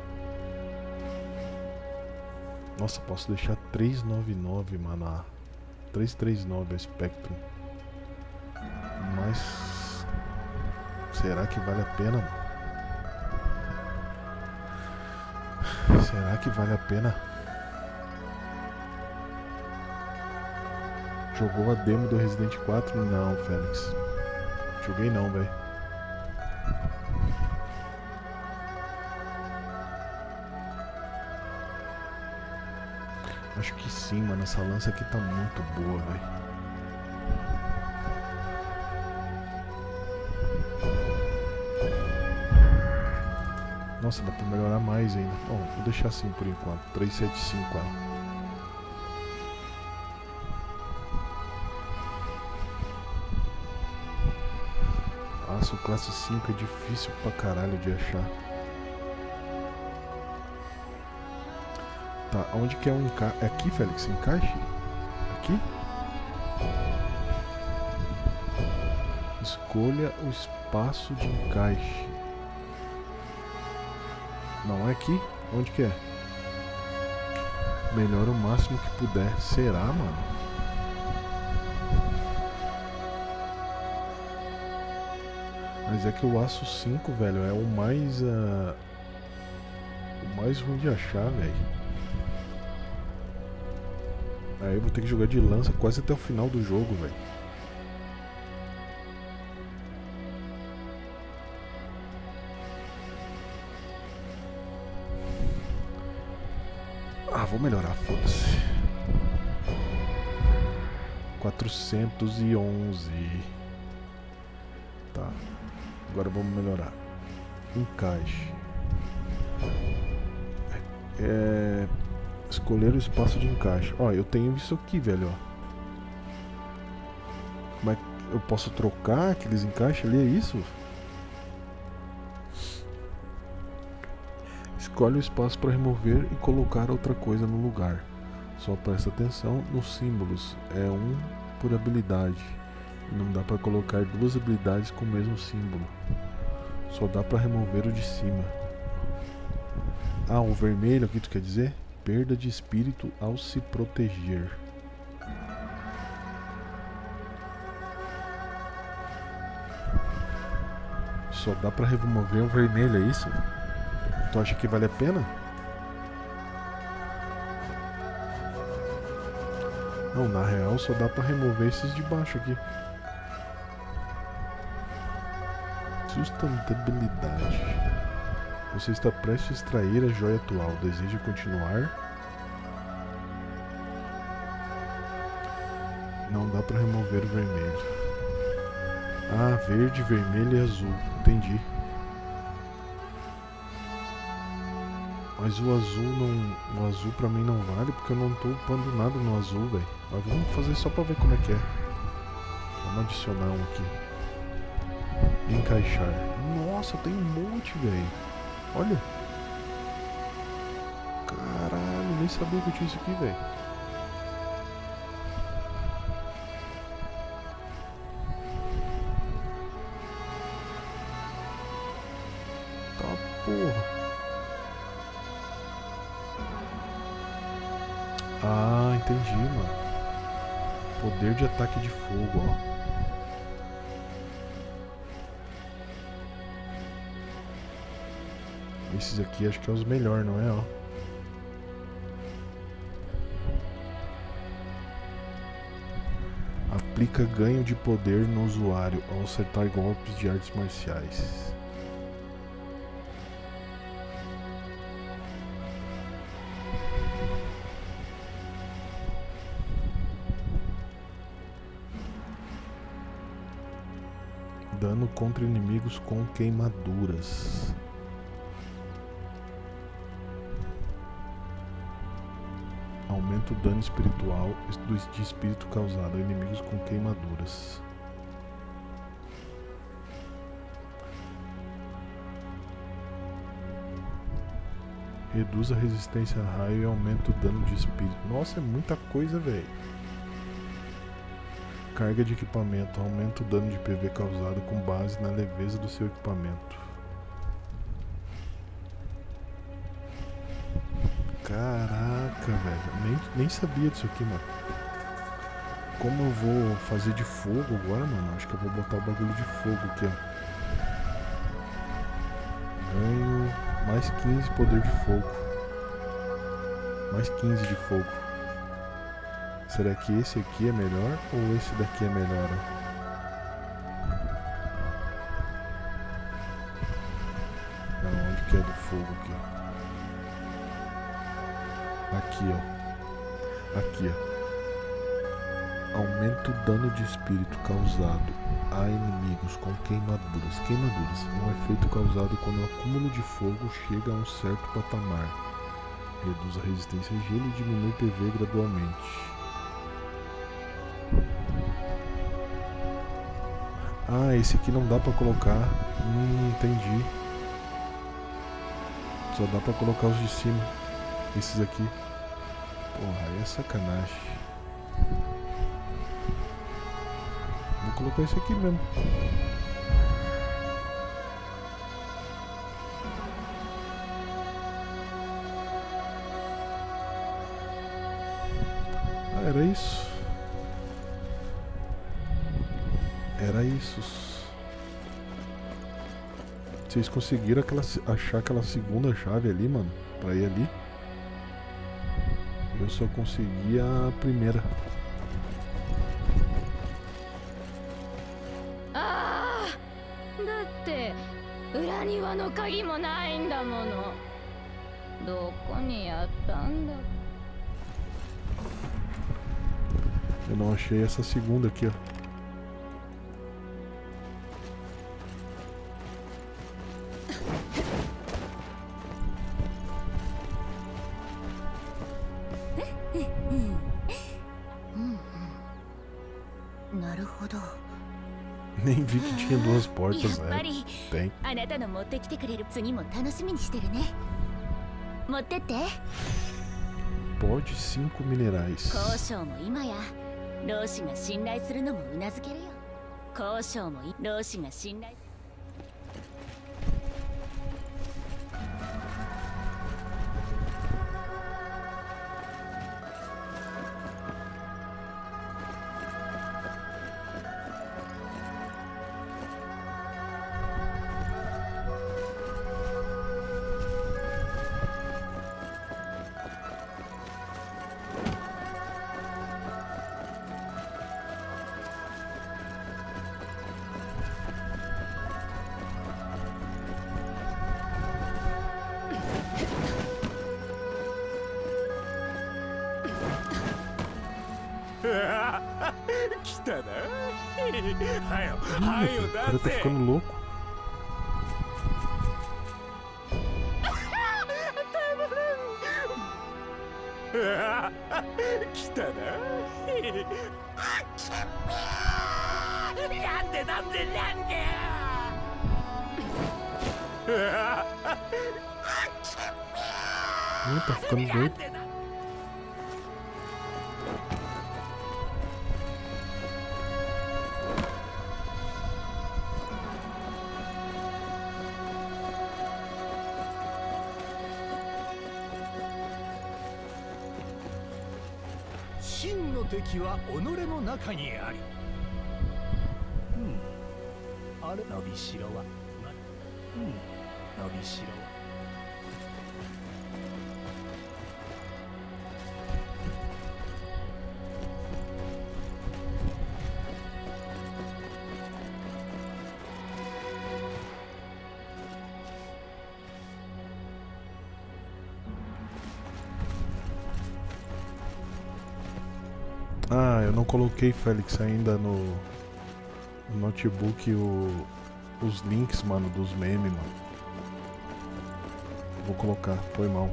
Nossa, posso deixar três noventa e nove, mano. trezentos e trinta e nove a Spectrum. Mas será que vale a pena, mano? Será que vale a pena? Jogou a demo do Resident quatro? Não, Félix. Joguei não, velho. Acho que sim, mano. Essa lança aqui tá muito boa, velho. Nossa, dá pra melhorar mais ainda. Bom, vou deixar assim por enquanto. trezentos e setenta e cinco ela. Aço classe cinco é difícil pra caralho de achar. Tá, onde que é o encaixe? É aqui, Félix? Encaixe? Aqui? Escolha o espaço de encaixe. Não é aqui? Onde que é? Melhora o máximo que puder. Será, mano? Mas é que o aço cinco, velho, é o mais... Uh, o mais ruim de achar, velho. Aí eu vou ter que jogar de lança quase até o final do jogo, velho. Ah, vou melhorar, foda-se. quatrocentos e onze. Tá. Agora vamos melhorar. Encaixe. É... Escolher o espaço de encaixe. Ó, eu tenho isso aqui, velho, ó. Mas eu posso trocar aqueles encaixes ali, é isso? Escolhe o espaço para remover e colocar outra coisa no lugar. Só presta atenção nos símbolos. É um por habilidade. Não dá para colocar duas habilidades com o mesmo símbolo. Só dá para remover o de cima. Ah, o vermelho aqui tu quer dizer? Perda de espírito ao se proteger. Só dá pra remover o vermelho, é isso? Tu acha que vale a pena? Não, na real só dá pra remover esses de baixo aqui. Sustentabilidade. Você está prestes a extrair a joia atual. Deseja continuar? Não dá pra remover o vermelho. Ah, verde, vermelho e azul. Entendi. Mas o azul não... O azul pra mim não vale porque eu não tô upando nada no azul, velho. Mas vamos fazer só pra ver como é que é. Vamos adicionar um aqui. Encaixar. Nossa, tem um monte, velho. Olha. Caralho, nem sabia que eu tinha isso aqui, velho. Tá porra. Ah, entendi, mano. Poder de ataque de fogo, ó. Esses aqui acho que é os melhores, não é, ó? Aplica ganho de poder no usuário ao acertar golpes de artes marciais. Dano contra inimigos com queimaduras. Aumenta o dano espiritual de espírito causado a inimigos com queimaduras. Reduz a resistência a raio e aumenta o dano de espírito. Nossa, é muita coisa, velho. Carga de equipamento. Aumenta o dano de P V causado com base na leveza do seu equipamento. Caraca, velho. Nem, nem sabia disso aqui, mano. Como eu vou fazer de fogo agora, mano? Acho que eu vou botar o bagulho de fogo aqui, ó. Ganho mais quinze poder de fogo. Mais quinze de fogo. Será que esse aqui é melhor ou esse daqui é melhor? Não, onde que é do fogo aqui? Aqui, ó. Aqui, ó. Aumenta o dano de espírito causado a inimigos com queimaduras. Queimaduras. Um efeito causado quando o acúmulo de fogo chega a um certo patamar. Reduz a resistência a gelo e diminui o P V gradualmente. Ah, esse aqui não dá pra colocar. Hum, entendi. Só dá pra colocar os de cima. Esses aqui. Porra, aí é sacanagem. Vou colocar esse aqui mesmo. Ah, era isso. Era isso. Vocês conseguiram aquela, achar aquela segunda chave ali, mano? Pra ir ali? Eu só consegui a primeira.
Ah! だって裏庭の鍵もないんだもの。どこにやったんだ。
Eu não achei essa segunda aqui, ó.
るほど。
Nem vi que tinha duas portas,
やっぱ
né?
り
Tem.
あなたの持ってきてくれる次も楽しみにしてるね。持ってって。
Pó de cinco minerais.
交渉も今や老子が信頼するのもうなずけるよ。交渉もい老子が信頼。
来たな。はよ、はよ、
O cara tá ficando louco. Ih, tá ficando doido.
真の敵は己の中にあり。うん。あれ、伸びしろは。うん。伸びしろは。
Ah, eu não coloquei, Félix, ainda no, no notebook o, os links, mano, dos memes, mano. Vou colocar, foi mal.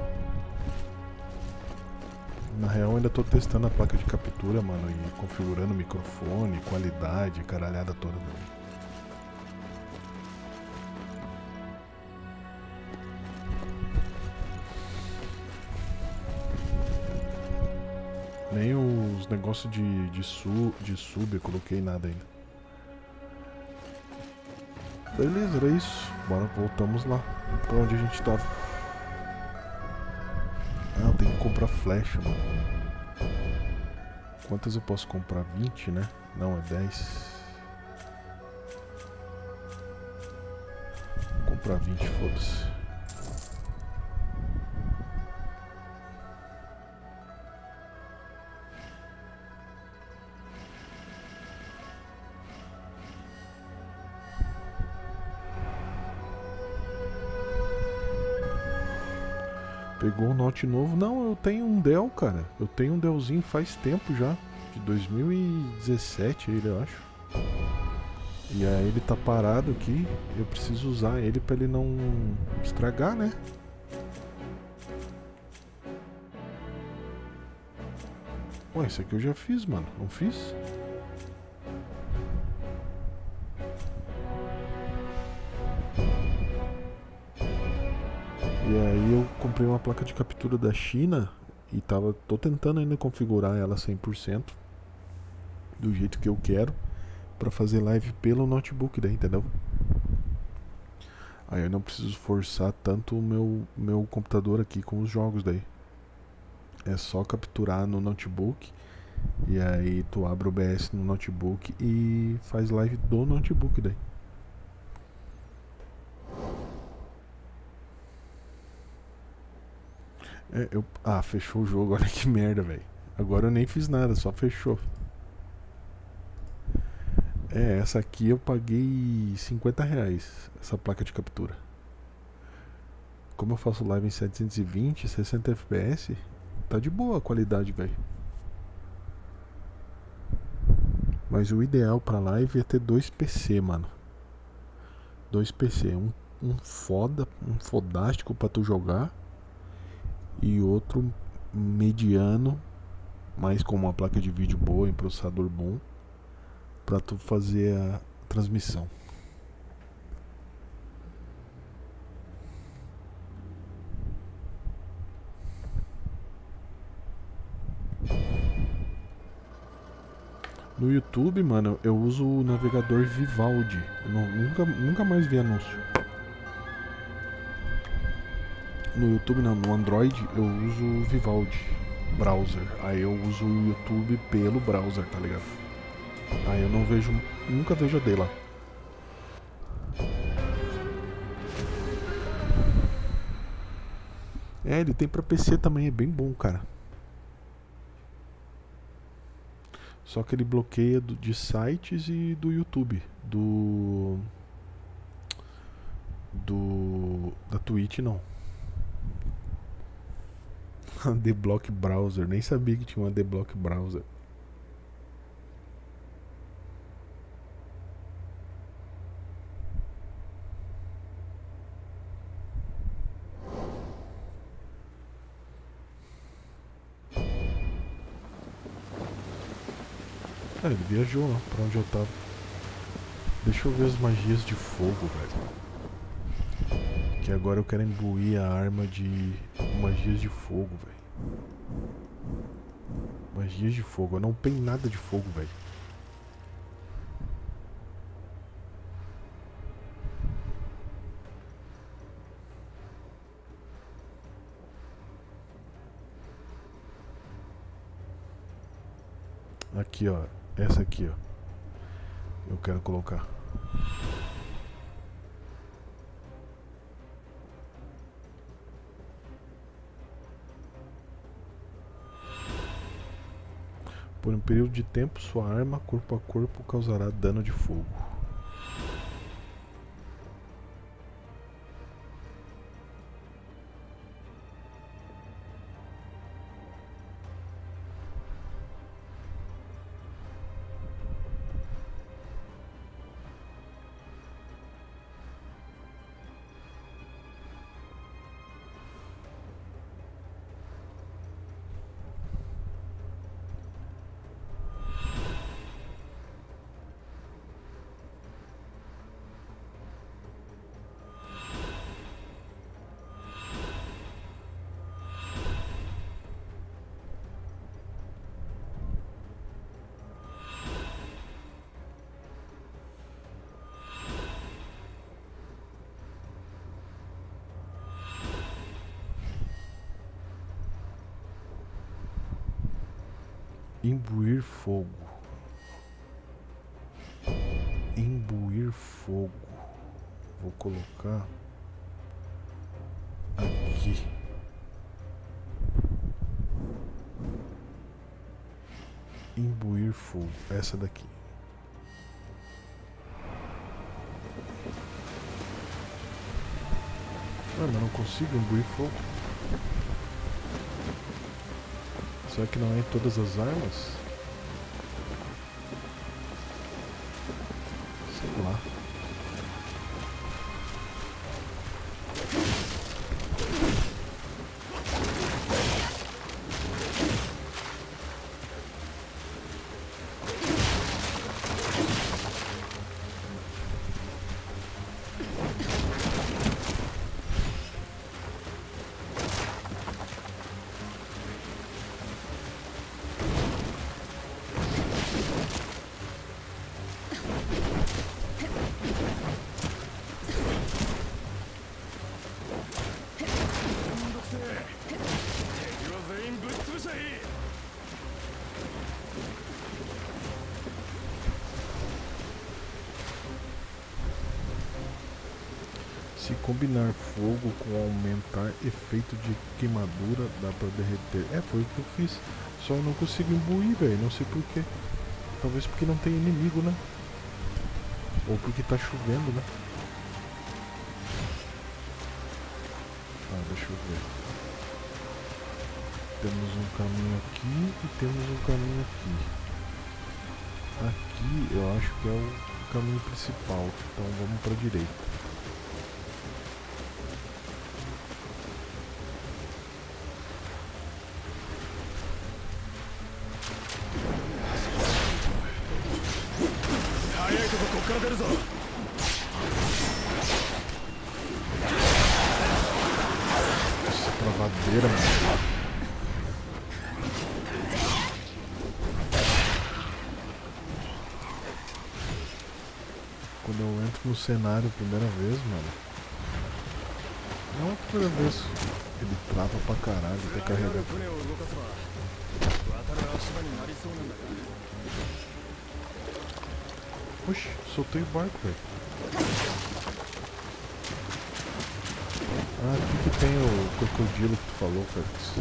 Na real, ainda tô testando a placa de captura, mano, e configurando o microfone, qualidade, caralhada toda. Mano. Nem os negócios de, de, su, de sub eu coloquei nada ainda. Beleza, era isso. Bora, voltamos lá. Pra onde a gente tava. Ah, eu tenho que comprar flecha, mano. Quantas eu posso comprar? vinte, né? Não, é dez. Vou comprar vinte, foda-se. Pegou um Note novo? Não, eu tenho um Dell, cara. Eu tenho um Dellzinho faz tempo já. De dois mil e dezessete ele, eu acho. E aí ele tá parado aqui. Eu preciso usar ele pra ele não estragar, né? Ué, isso aqui eu já fiz, mano. Não fiz? E aí eu comprei uma placa de captura da China e tava, tô tentando ainda configurar ela cem por cento do jeito que eu quero pra fazer live pelo notebook daí, entendeu? Aí eu não preciso forçar tanto o meu, meu computador aqui com os jogos daí. É só capturar no notebook e aí tu abre o O B S no notebook e faz live do notebook daí. É, eu... Ah, fechou o jogo, olha que merda, velho. Agora eu nem fiz nada, só fechou. É, essa aqui eu paguei cinquenta reais, essa placa de captura. Como eu faço live em setecentos e vinte, sessenta F P S, tá de boa a qualidade, velho. Mas o ideal pra live é ter dois P C, mano. Dois P C, um, um foda, um fodástico pra tu jogar. E outro mediano, mas com uma placa de vídeo boa e processador bom, pra tu fazer a transmissão. No YouTube, mano, eu uso o navegador Vivaldi. Eu não, nunca, nunca mais vi anúncio. No YouTube não, no Android eu uso o Vivaldi browser. Aí eu uso o YouTube pelo browser, tá ligado? Aí eu não vejo, nunca vejo a dele lá. É, ele tem pra P C também, é bem bom, cara. Só que ele bloqueia do, de sites e do YouTube. Do. Do. Da Twitch não. Adblock Browser. Nem sabia que tinha um Adblock Browser. Ah, ele viajou lá pra onde eu tava. Deixa eu ver as magias de fogo, velho. Que agora eu quero imbuir a arma de magias de fogo, velho. Magias de fogo. Eu não tenho nada de fogo, velho. Aqui, ó. Essa aqui, ó. Eu quero colocar. Por um período de tempo, sua arma corpo a corpo causará dano de fogo. Imbuir fogo. Imbuir fogo. Vou colocar aqui. Imbuir fogo. Essa daqui. Ah, mas não consigo imbuir fogo. Será que não é em todas as armas? Sei lá. Se combinar fogo com aumentar efeito de queimadura, dá pra derreter. É, foi o que eu fiz. Só eu não consigo imbuir, velho. Não sei porquê. Talvez porque não tem inimigo, né? Ou porque tá chovendo, né? Ah, deixa eu ver. Temos um caminho aqui e temos um caminho aqui. Aqui eu acho que é o caminho principal. Então vamos pra direita. Essa travadeira, mano. Quando eu entro no cenário a primeira vez, mano. Não a primeira vez. Ele trava pra caralho até carregar. Oxi, soltei o barco, velho. Ah, aqui que tem o crocodilo que tu falou, Félix.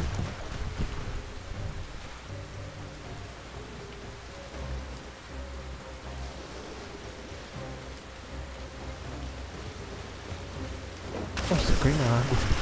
Nossa, cai na água.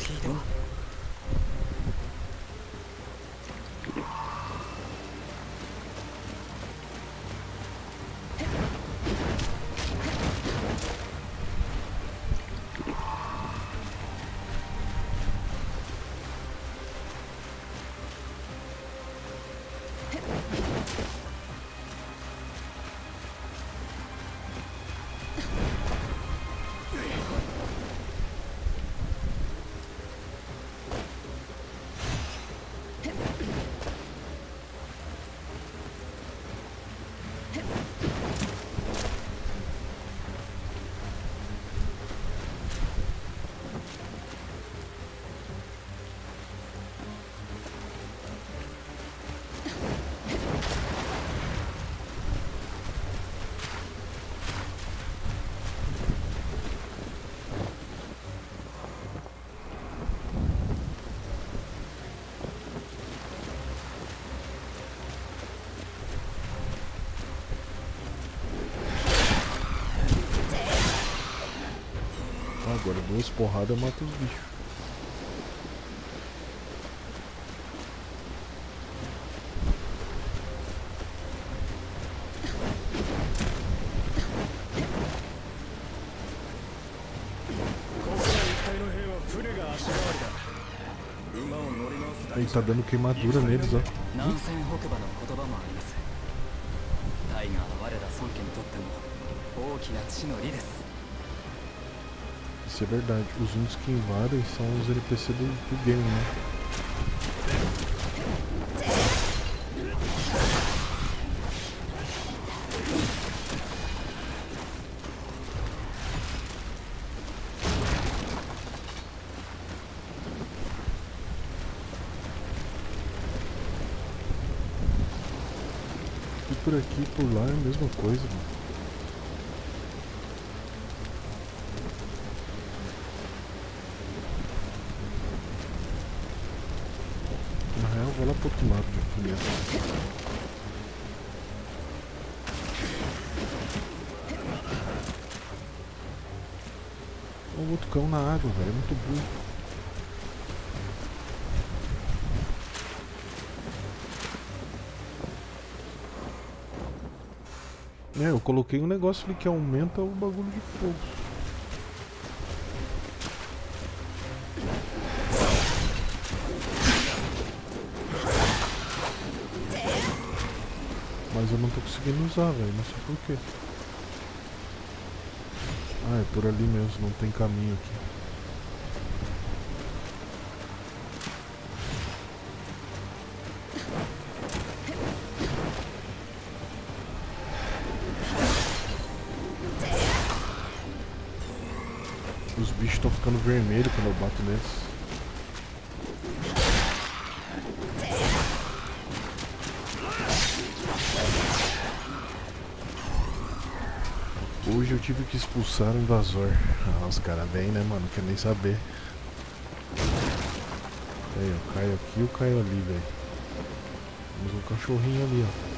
Agora duas porradas mata os bichos. Aí tá dando queimadura neles, ó. Isso é verdade, os únicos que invadem são os N P C do, do game, né? E por aqui e por lá é a mesma coisa, mano. Vou lá pro outro lado aqui mesmo. O outro cão na água, velho, é muito burro. É, eu coloquei um negócio ali que aumenta o bagulho de fogo. Mas eu não tô conseguindo usar, velho, não sei porquê. Ah, é por ali mesmo, não tem caminho aqui. Os bichos estão ficando vermelhos quando eu bato neles. Hoje eu tive que expulsar o invasor. Ah, os caras vêm, né, mano? Quer nem saber. Aí, eu caio aqui e eu caio ali, velho. Temos um cachorrinho ali, ó.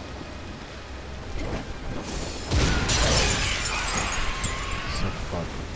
Safado.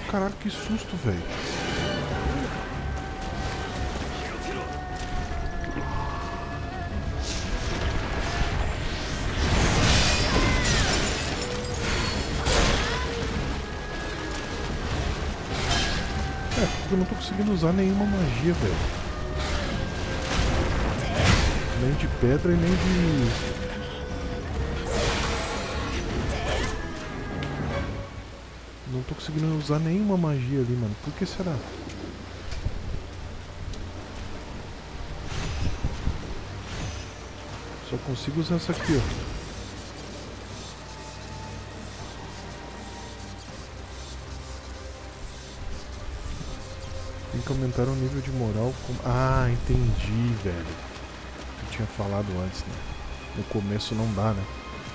Caralho, que susto, velho. É, porque eu não tô conseguindo usar nenhuma magia, velho. Nem de pedra e nem de... Não tô conseguindo usar nenhuma magia ali, mano. Por que será? Só consigo usar essa aqui, ó. Tem que aumentar o nível de moral. Com... Ah, entendi, velho. Eu tinha falado antes, né? No começo não dá, né?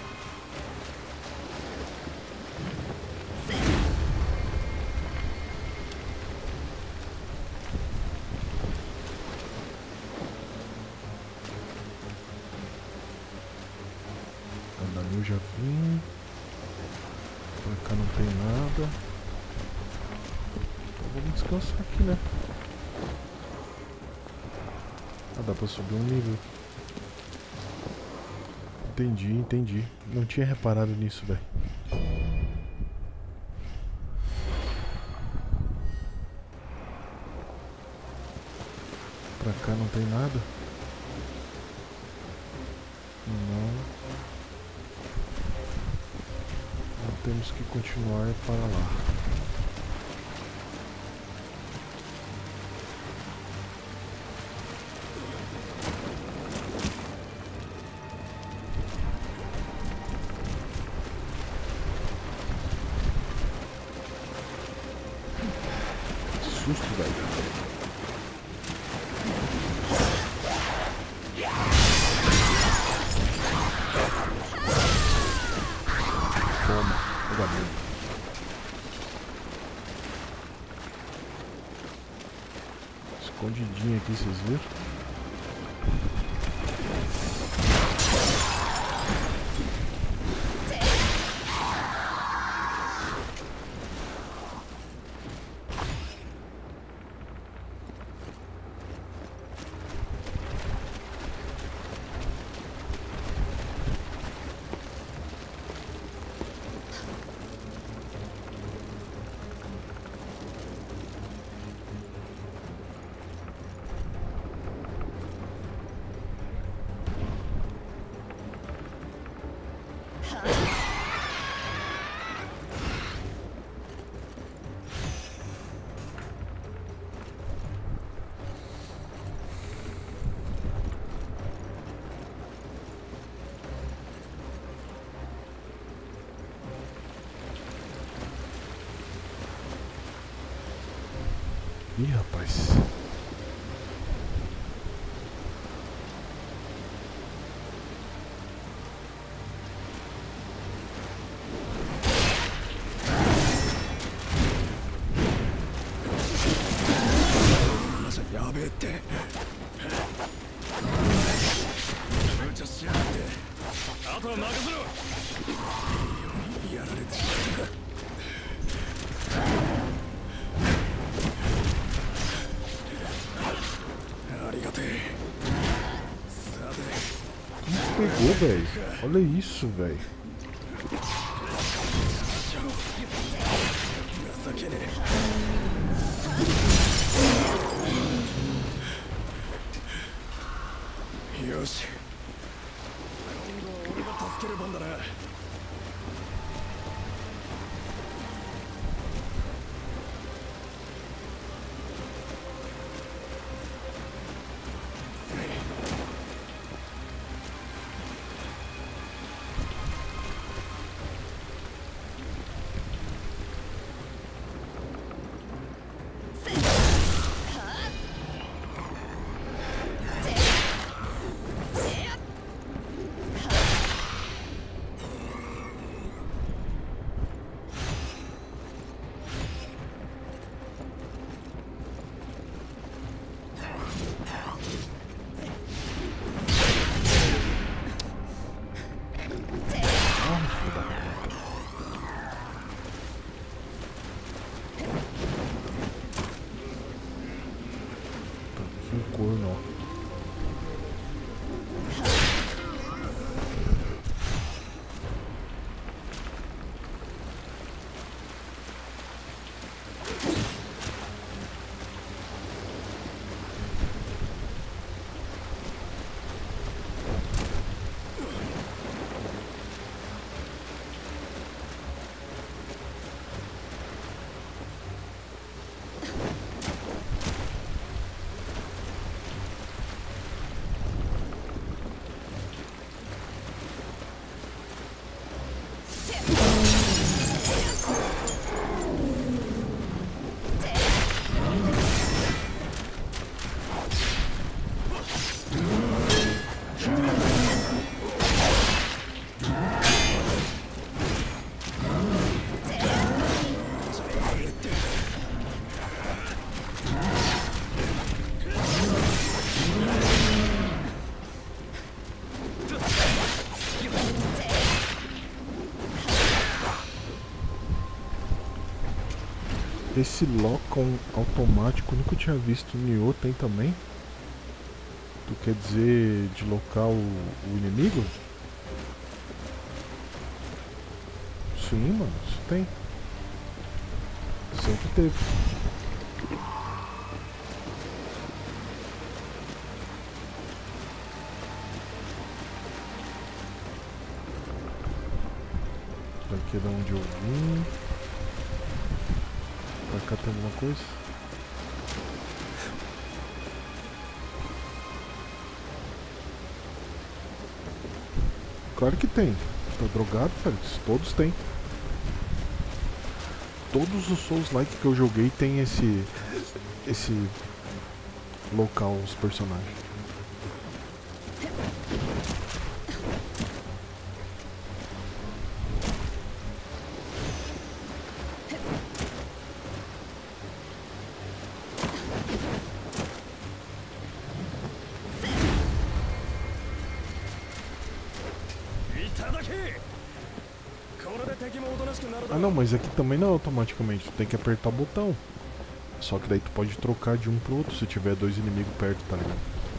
Eu já vim. Pra cá não tem nada. Então vamos descansar aqui, né? Ah, dá pra subir um nível. Entendi, entendi. Não tinha reparado nisso, velho. Pra cá não tem nada. Não. Temos que continuar para lá. Que susto, velho. Escondidinho aqui, vocês viram? Ih, rapaz. Pegou, velho. Olha isso, velho.
Yoshi.
Esse lock-on automático eu nunca tinha visto. No Nioh tem também? Tu quer dizer de local o, o inimigo? Sim, mano, isso tem. Sempre teve. Daqui é de onde eu vim. Pra cá tem alguma coisa? Claro que tem. Tá drogado, Félix? Todos têm. Todos os Souls-like que eu joguei tem esse... Esse... local, os personagens. Ah não, mas aqui também não é automaticamente, tu tem que apertar o botão. Só que daí tu pode trocar de um pro outro se tiver dois inimigos perto, tá ligado?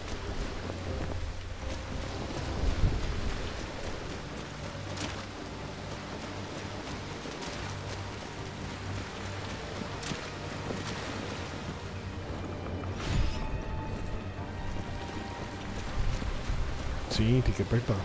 Sim, tem que apertar.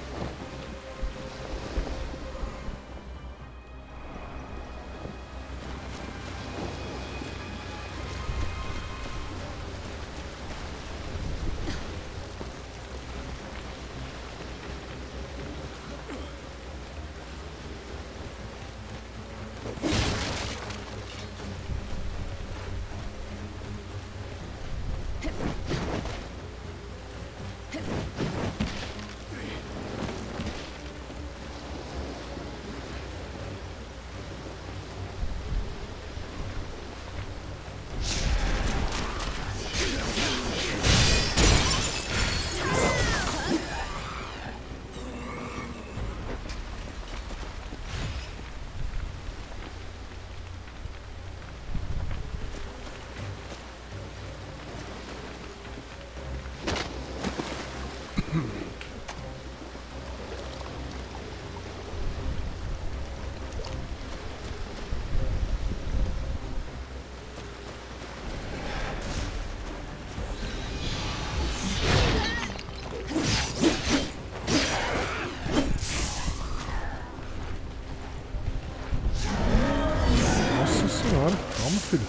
Calma, filho.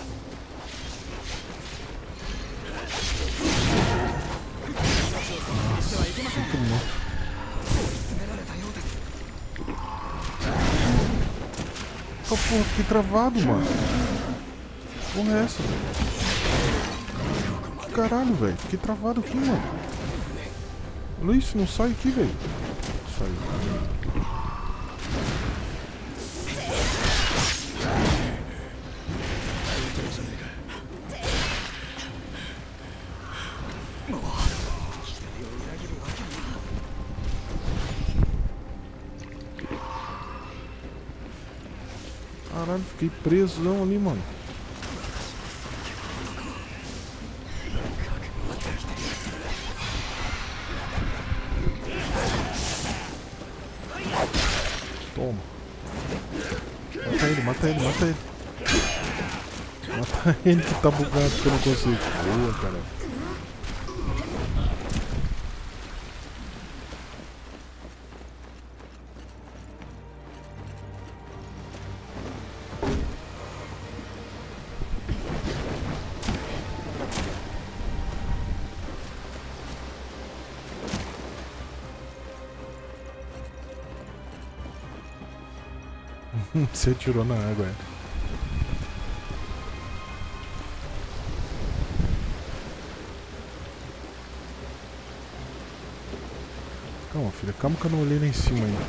Nossa, sinto muito. Oh, porra, fiquei travado, mano. Que porra é essa, velho? Caralho, velho. Fiquei travado aqui, mano. Olha isso, não sai aqui, velho. Sai. Caralho, fiquei presão ali, mano. Toma. Mata ele, mata ele, mata ele. Mata ele que tá bugado que eu não consigo. Boa, cara. Você atirou na água, é. Calma, filha, calma que eu não olhei lá em cima ainda.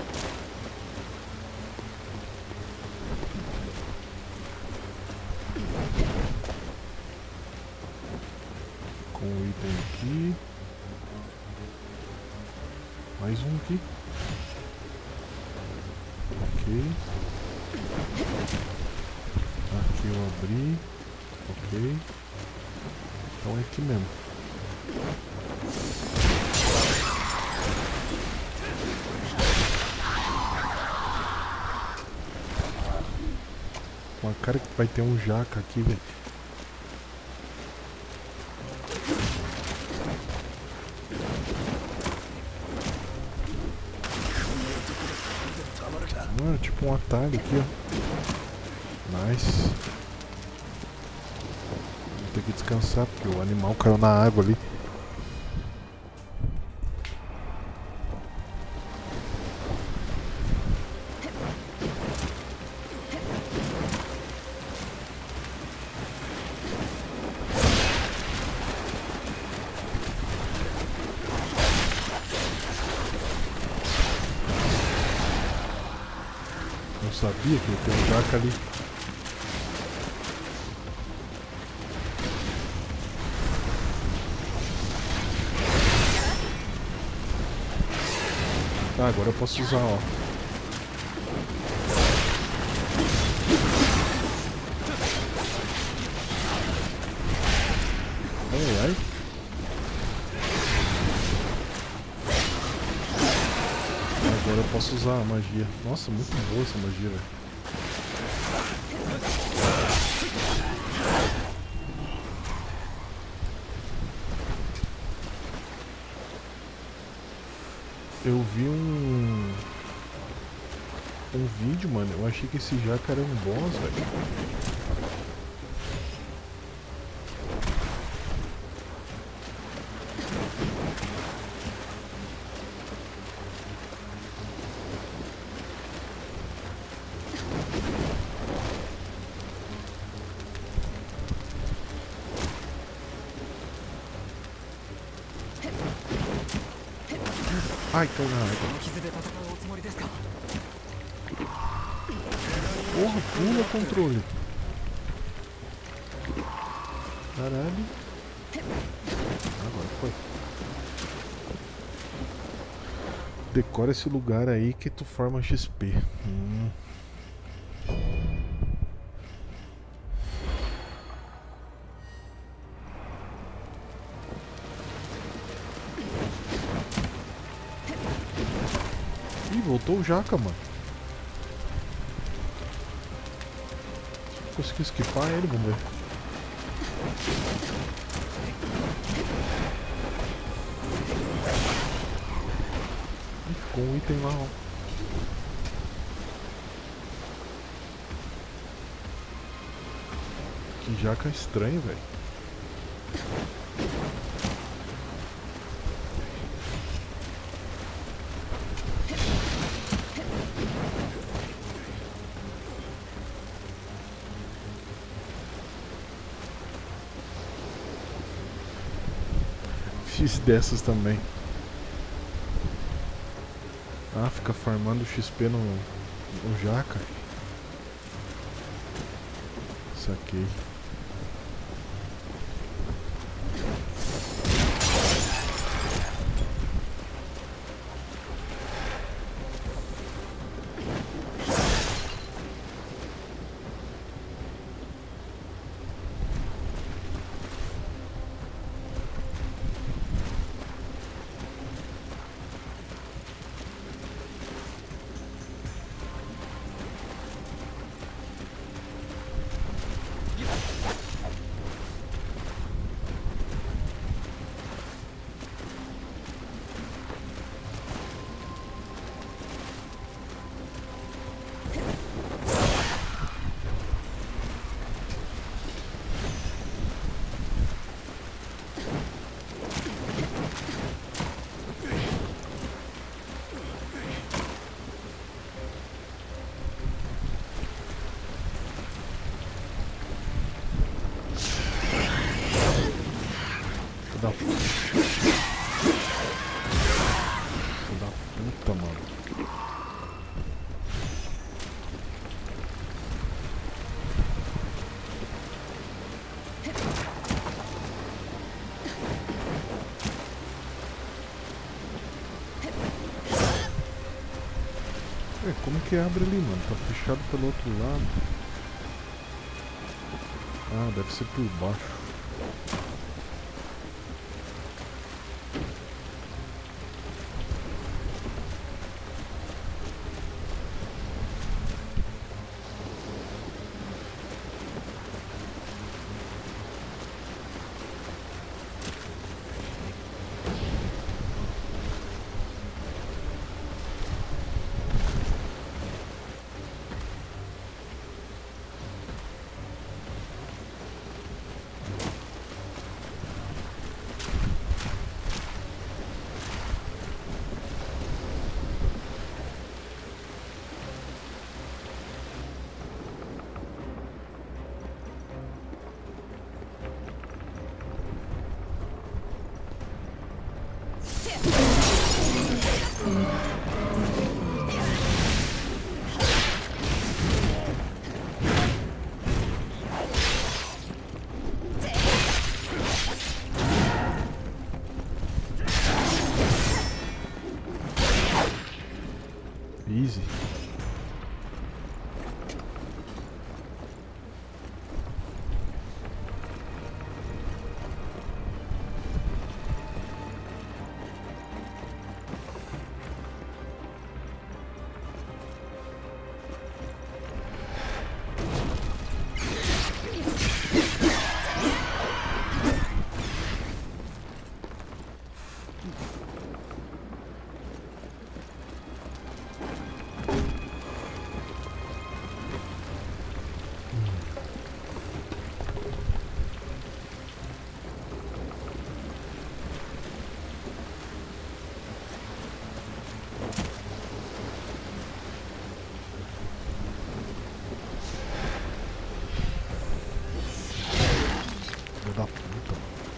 Com o item aqui. Mais um aqui. Ok. Aqui. aqui eu abri. Ok. Então é aqui mesmo. Uma cara que vai ter um jaca aqui, velho. Mano, tipo um atalho aqui, ó. Nice. Vou ter que descansar porque o animal caiu na água ali. Não sabia que ia ter um jaca ali. Tá, agora eu posso usar, ó. Ai, ai. Agora eu posso usar a magia. Nossa, muito boa essa magia, velho. Eu vi um... Um vídeo, mano. Eu achei que esse jaca era um boss, velho. Ai, caiu na água. Porra, pula controle. Caralho. Agora foi. Decora esse lugar aí que tu forma X P. Hum. Ih, voltou o jaca, mano. Consegui esquipar ele, vamos ver. Ih, ficou um item lá, ó. Que jaca estranho, velho. Fiz dessas também. Ah, fica farmando X P no, no jaca. Saquei. Da puta. Da puta, mano. É, como que abre ali, mano? Tá fechado pelo outro lado. Ah, deve ser por baixo. Easy. Da puta.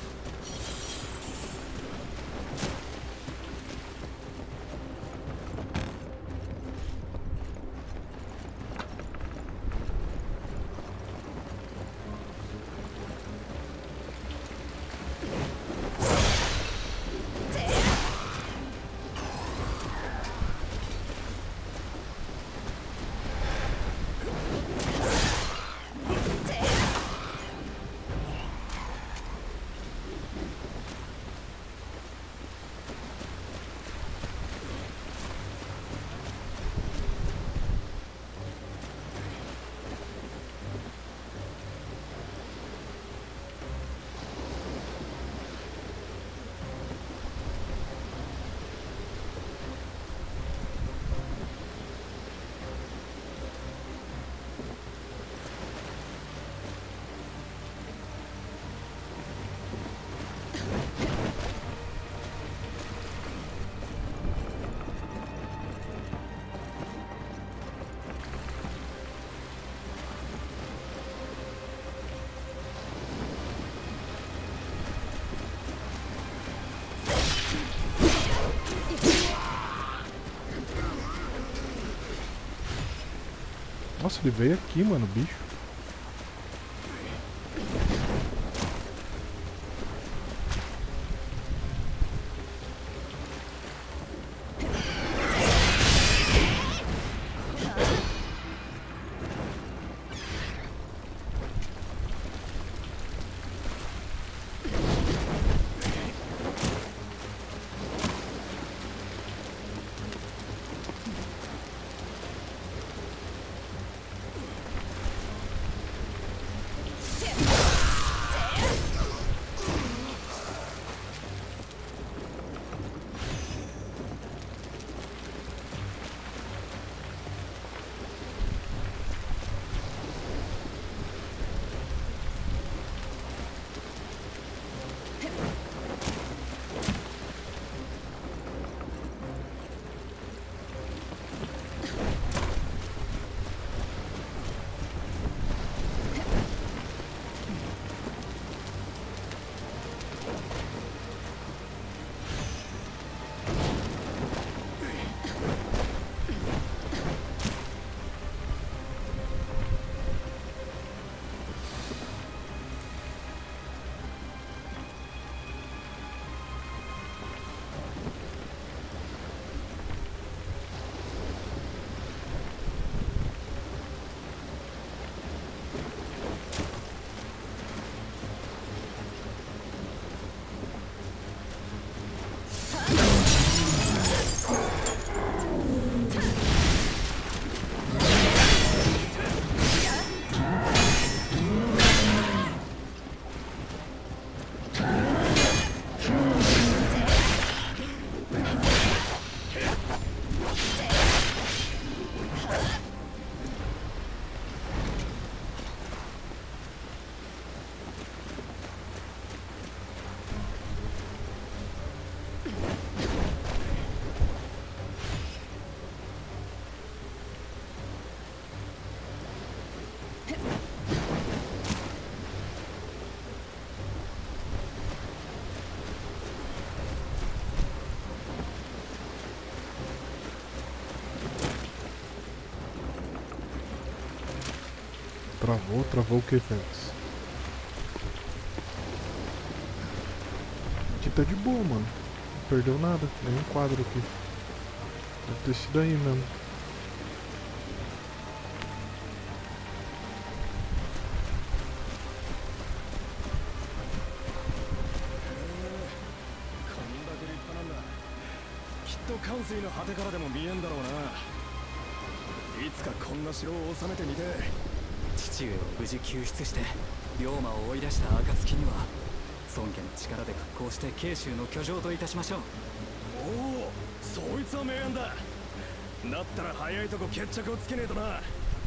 Nossa, ele veio aqui, mano, bicho. Travou, travou o que, Félix? Aqui tá de boa, mano. Não perdeu nada, nenhum quadro aqui. Deve ter sido aí mesmo.
父上を無事救出して龍馬を追い出した暁には孫家の力で復興して慶州の居城といたしましょう。
おお、そいつは名案だ。だったら早いとこ決着をつけねえとな。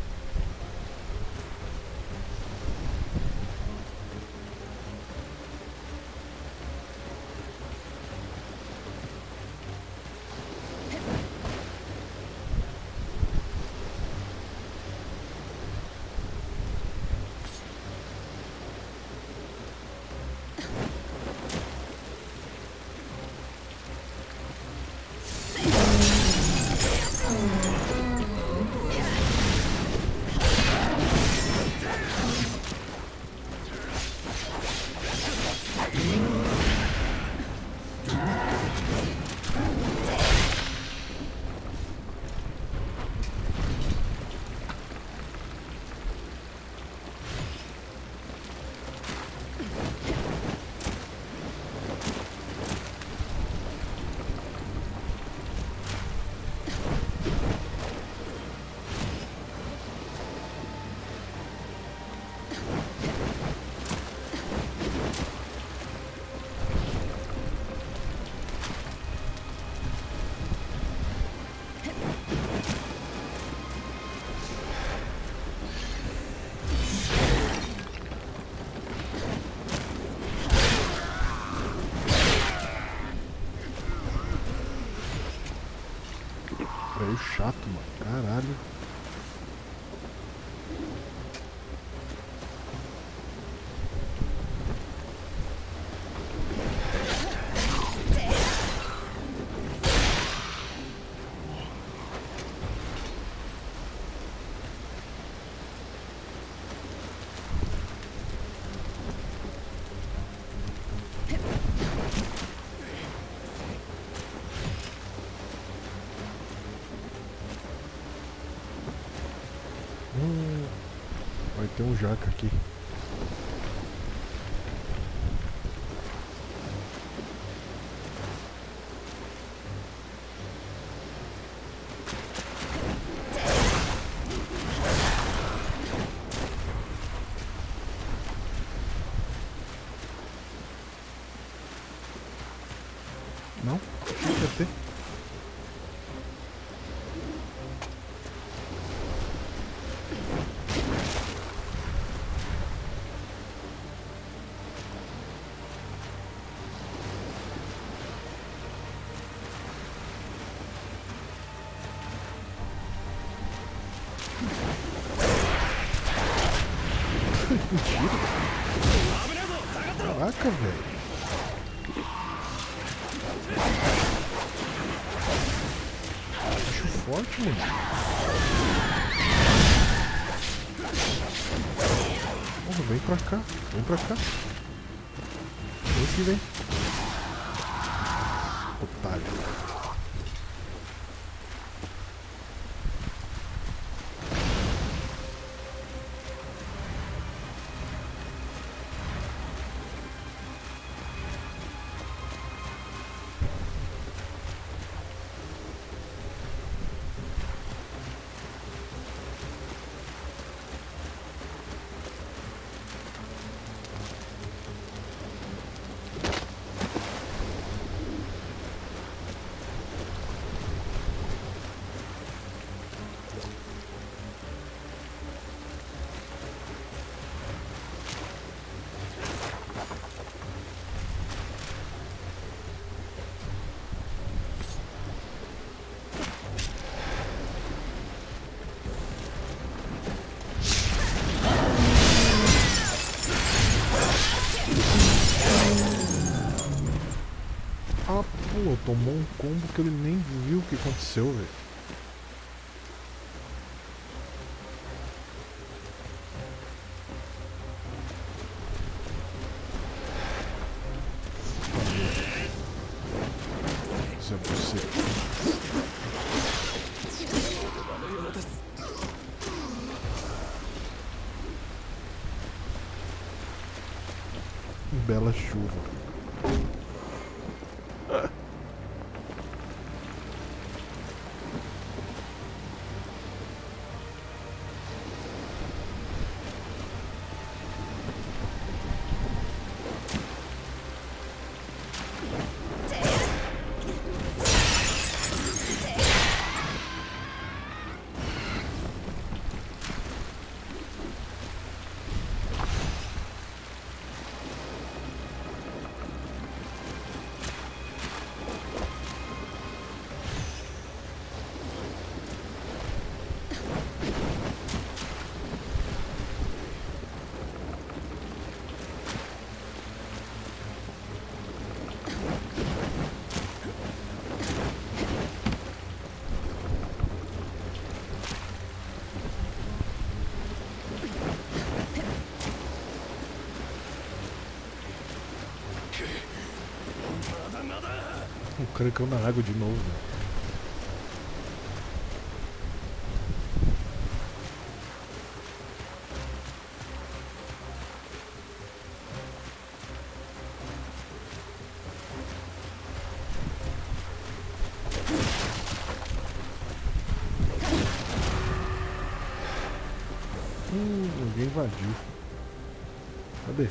Meio chato, mano. Caralho. Hum, vai ter um jaca aqui. Não? Não quer ter. Mentira. Caraca, velho. Bicho forte, mano. Porra, vem pra cá. Vem pra cá. Vem que vem. Otário. Ah, pô, tomou um combo que ele nem viu o que aconteceu, velho. Bela chuva. O cara caiu na água de novo, velho. Hum, alguém invadiu. Cadê?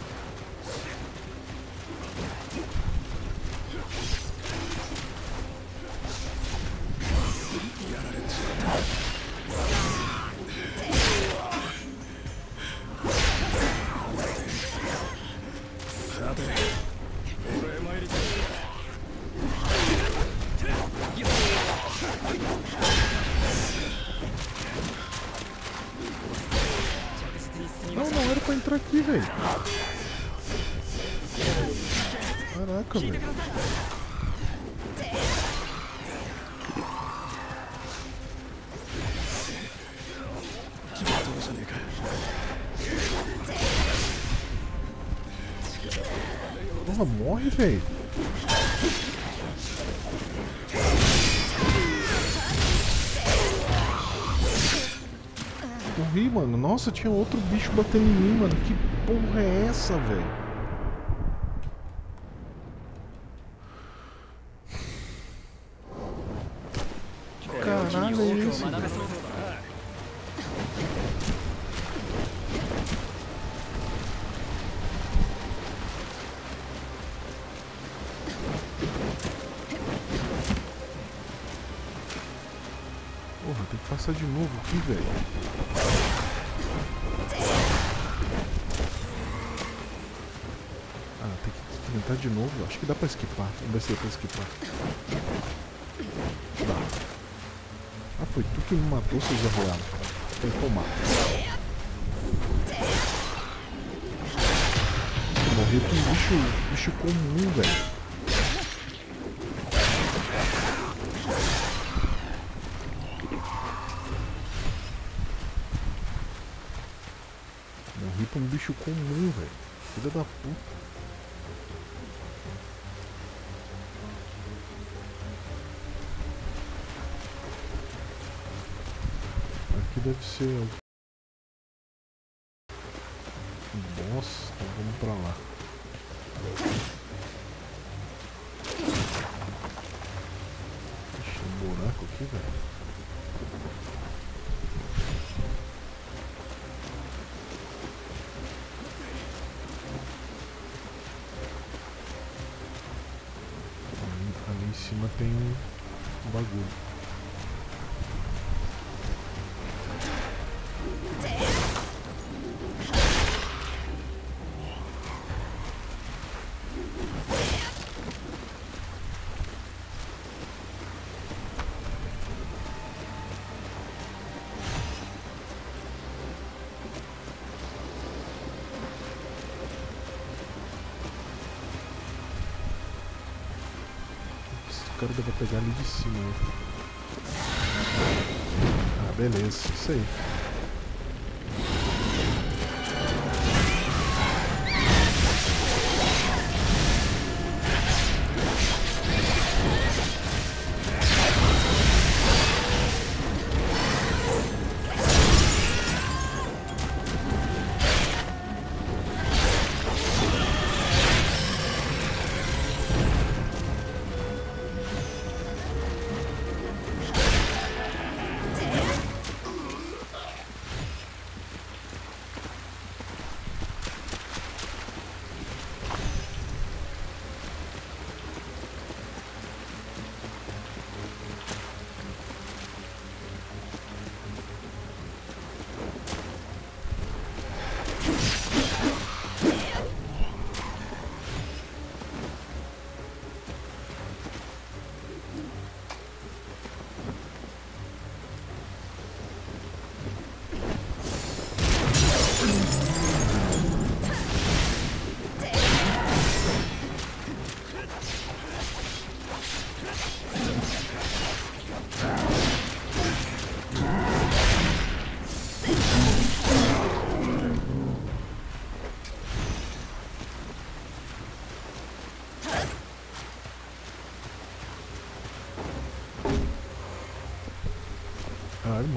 Não, não era pra entrar aqui, velho. Caraca, velho. Porra, morre, velho. Morri, mano. Nossa, tinha outro bicho batendo em mim, mano. Que porra é essa, velho? Caralho, é esse, velho? Porra, tem que passar de novo aqui, velho. Ah, tem que tentar de novo. Acho que dá pra esquipar. Não vai ser pra esquipar. Dá. Ah, foi tu que me matou, seu Zé Ruela. Tem que tomar. Eu morri com um bicho, bicho comum, velho. Morri pra um bicho comum, velho. Filha da puta. Aqui deve ser um boss, então vamos pra lá. Ixi, um buraco aqui, velho. Ali em cima tem um bagulho. O cara deve pegar ali de cima, né? Ah, beleza, isso aí.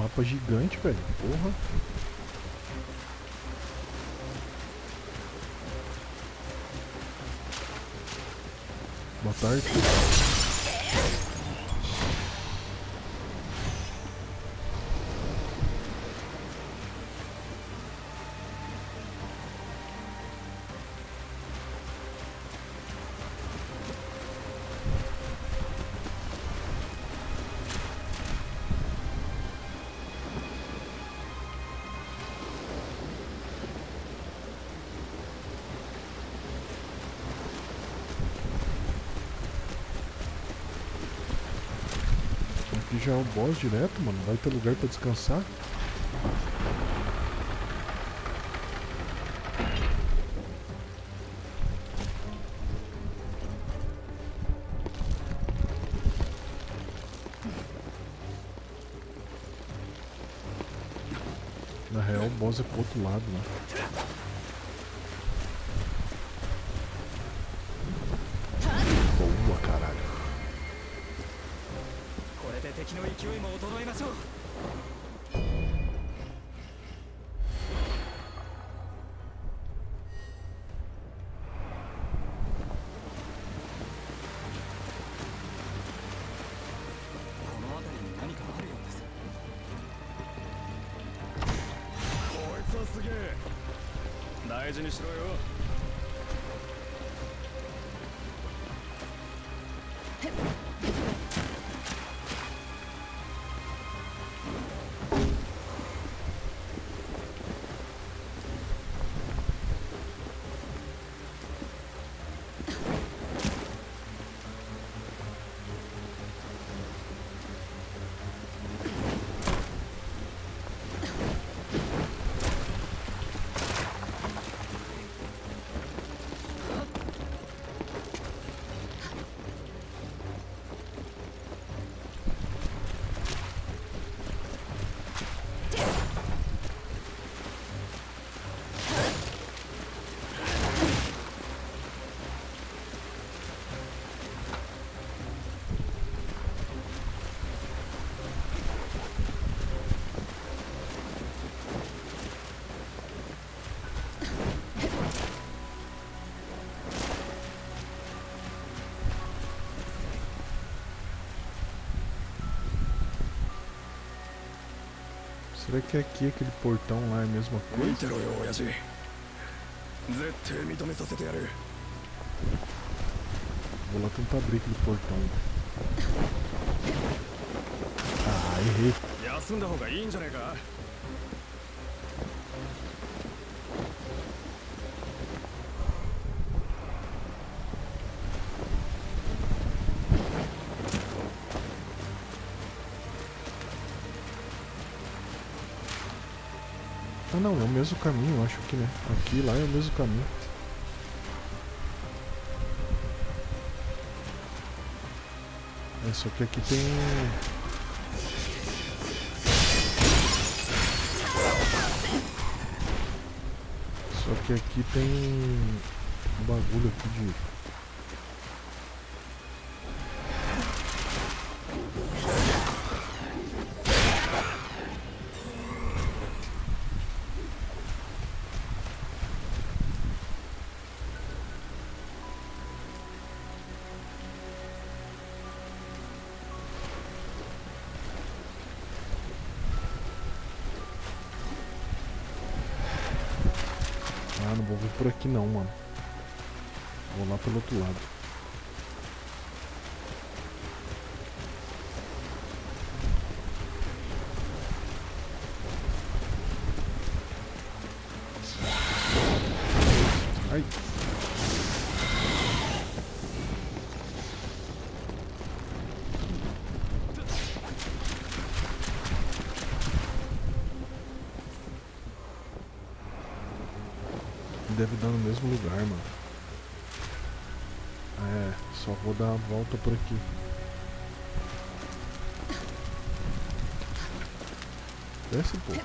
Mapa gigante, velho. Porra. Boa tarde. Aqui já é o boss direto, mano. Vai ter lugar pra descansar. Na real, o boss é pro outro lado, né? Boa, caralho.
これで敵の勢いも衰えましょう。この辺りに何かあるようです。
こいつはすげえ。大事にしろよ。
Será que aqui aquele portão lá é a mesma coisa?
見てろよ親父。絶対認めさせてやる。
Vou lá tentar abrir aquele portão. Ah, errei.
休んだ方がいいんじゃねえか。
Ah não, é o mesmo caminho, eu acho que, né? Aqui e lá é o mesmo caminho. É, só que aqui tem... Só que aqui tem um bagulho aqui de... Ah, não vou vir por aqui não, mano. Vou lá pelo outro lado. Ai. Deve dar no mesmo lugar, mano. É, só vou dar a volta por aqui. Desce, pô.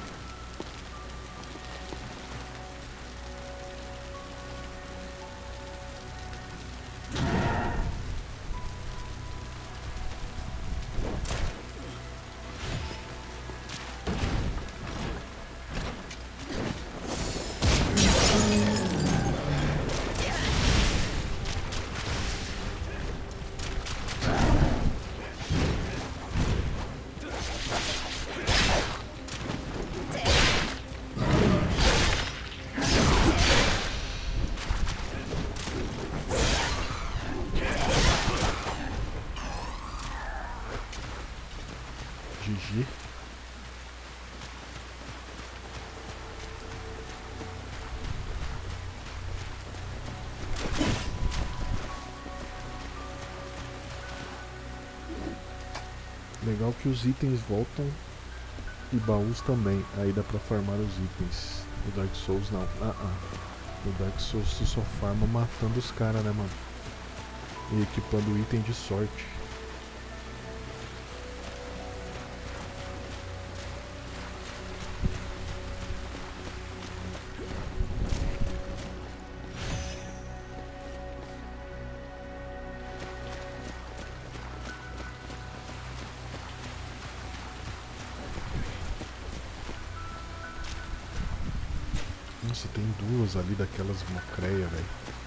Legal que os itens voltam e baús também. Aí dá pra farmar os itens. No Dark Souls não. Ah, ah. No Dark Souls tu só farma matando os caras, né, mano? E equipando o item de sorte. Nossa, tem duas ali daquelas mocreia, velho.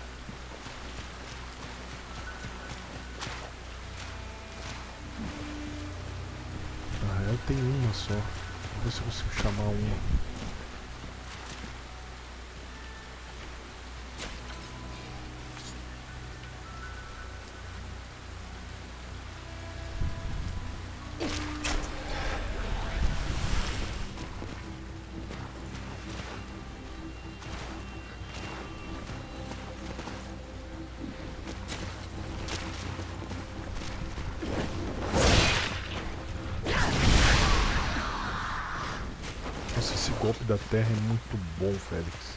Na real tem uma só. Vou ver se eu consigo chamar uma. Esse golpe da terra é muito bom, Félix.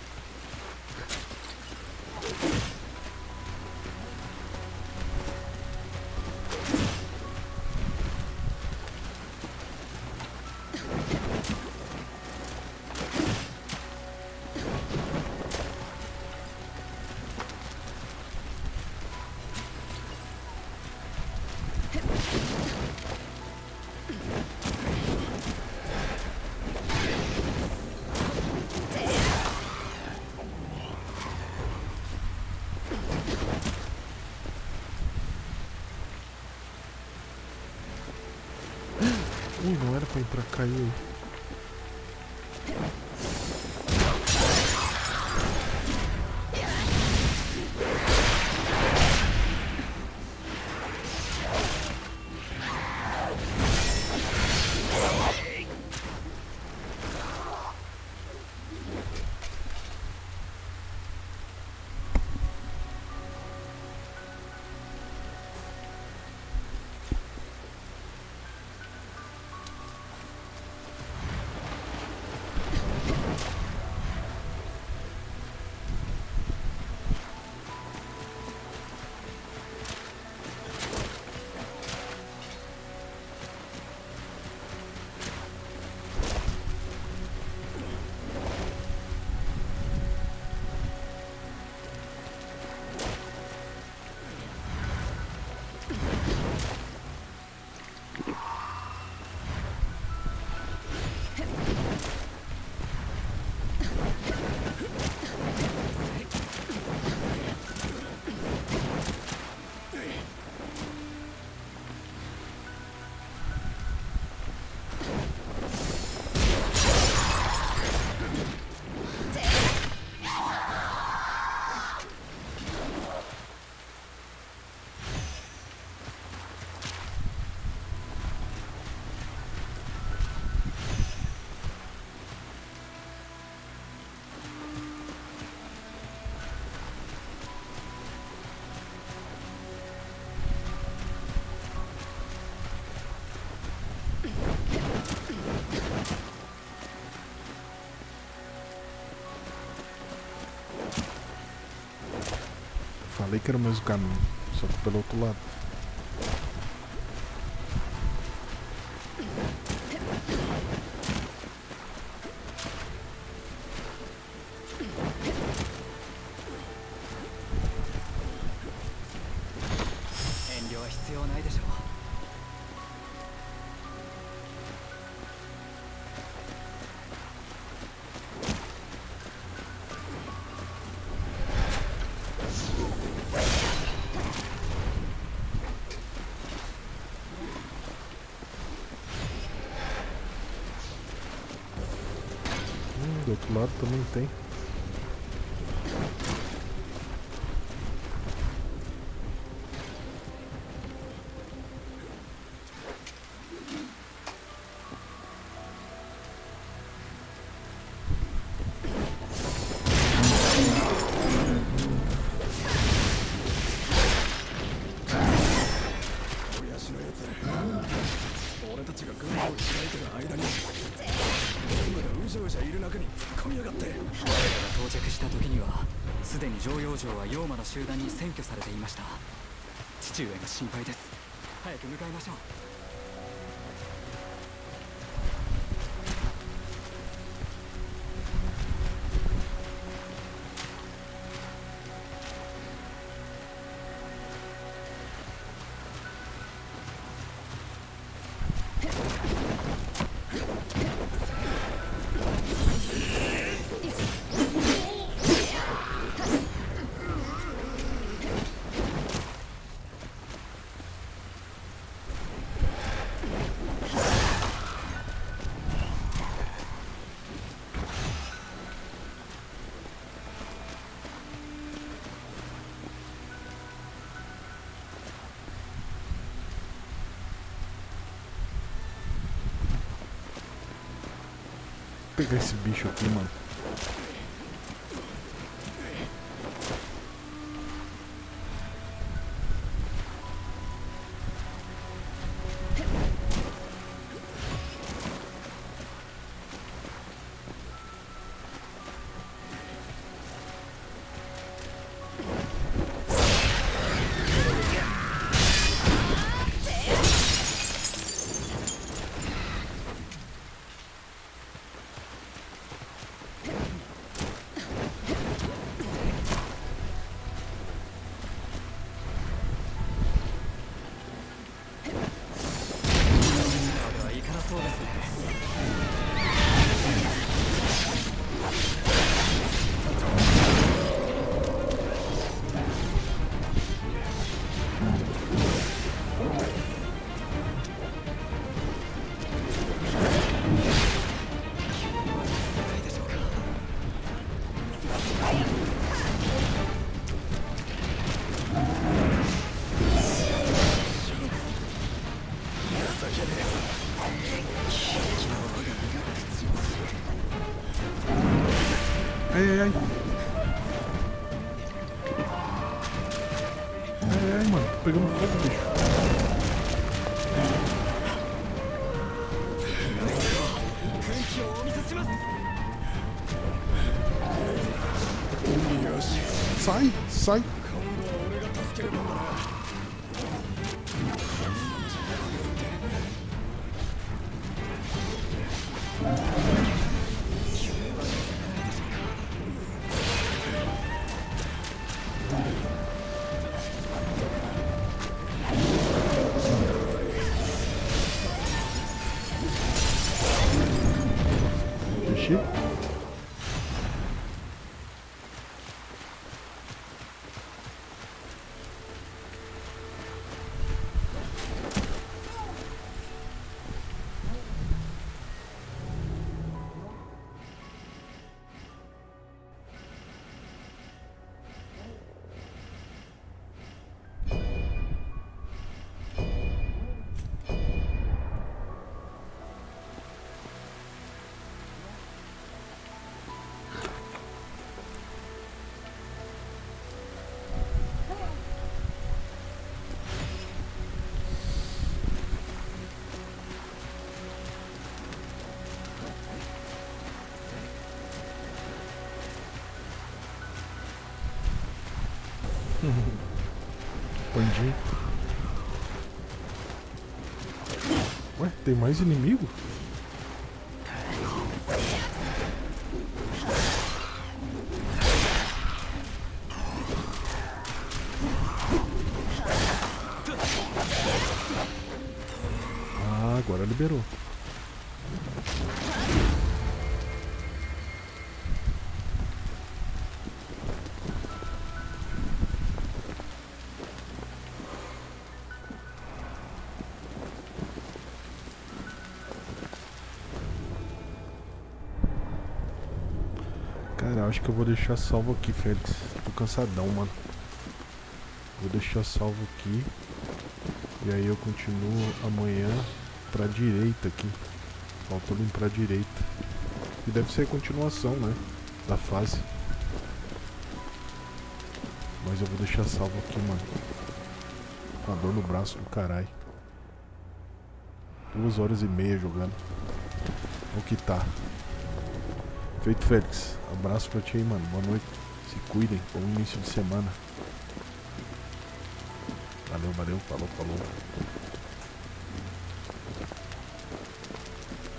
Ui, não era pra ir pra cá e aí. Falei que era o mesmo caminho, só que pelo outro lado. Do outro lado também tem.
到着した時にはすでに常陽城は妖魔の集団に占拠されていました。父上が心配です。早く向かいましょう。
Vou pegar esse bicho aqui, mano. Ai, ai, ai. Ai, ai, mano. Tô pegando fogo, bicho. Sai, sai. Pandinho. Ué, tem mais inimigo? Ah, agora liberou. Cara, acho que eu vou deixar salvo aqui, Félix. Tô cansadão, mano. Vou deixar salvo aqui. E aí eu continuo amanhã pra direita aqui. Faltando um pra direita. E deve ser a continuação, né? Da fase. Mas eu vou deixar salvo aqui, mano. Com a dor no braço do caralho. Duas horas e meia jogando. O que tá. Feito, Félix. Abraço pra ti aí, mano. Boa noite. Se cuidem. Bom início de semana. Valeu, valeu. Falou, falou.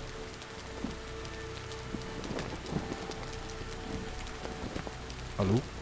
Alô?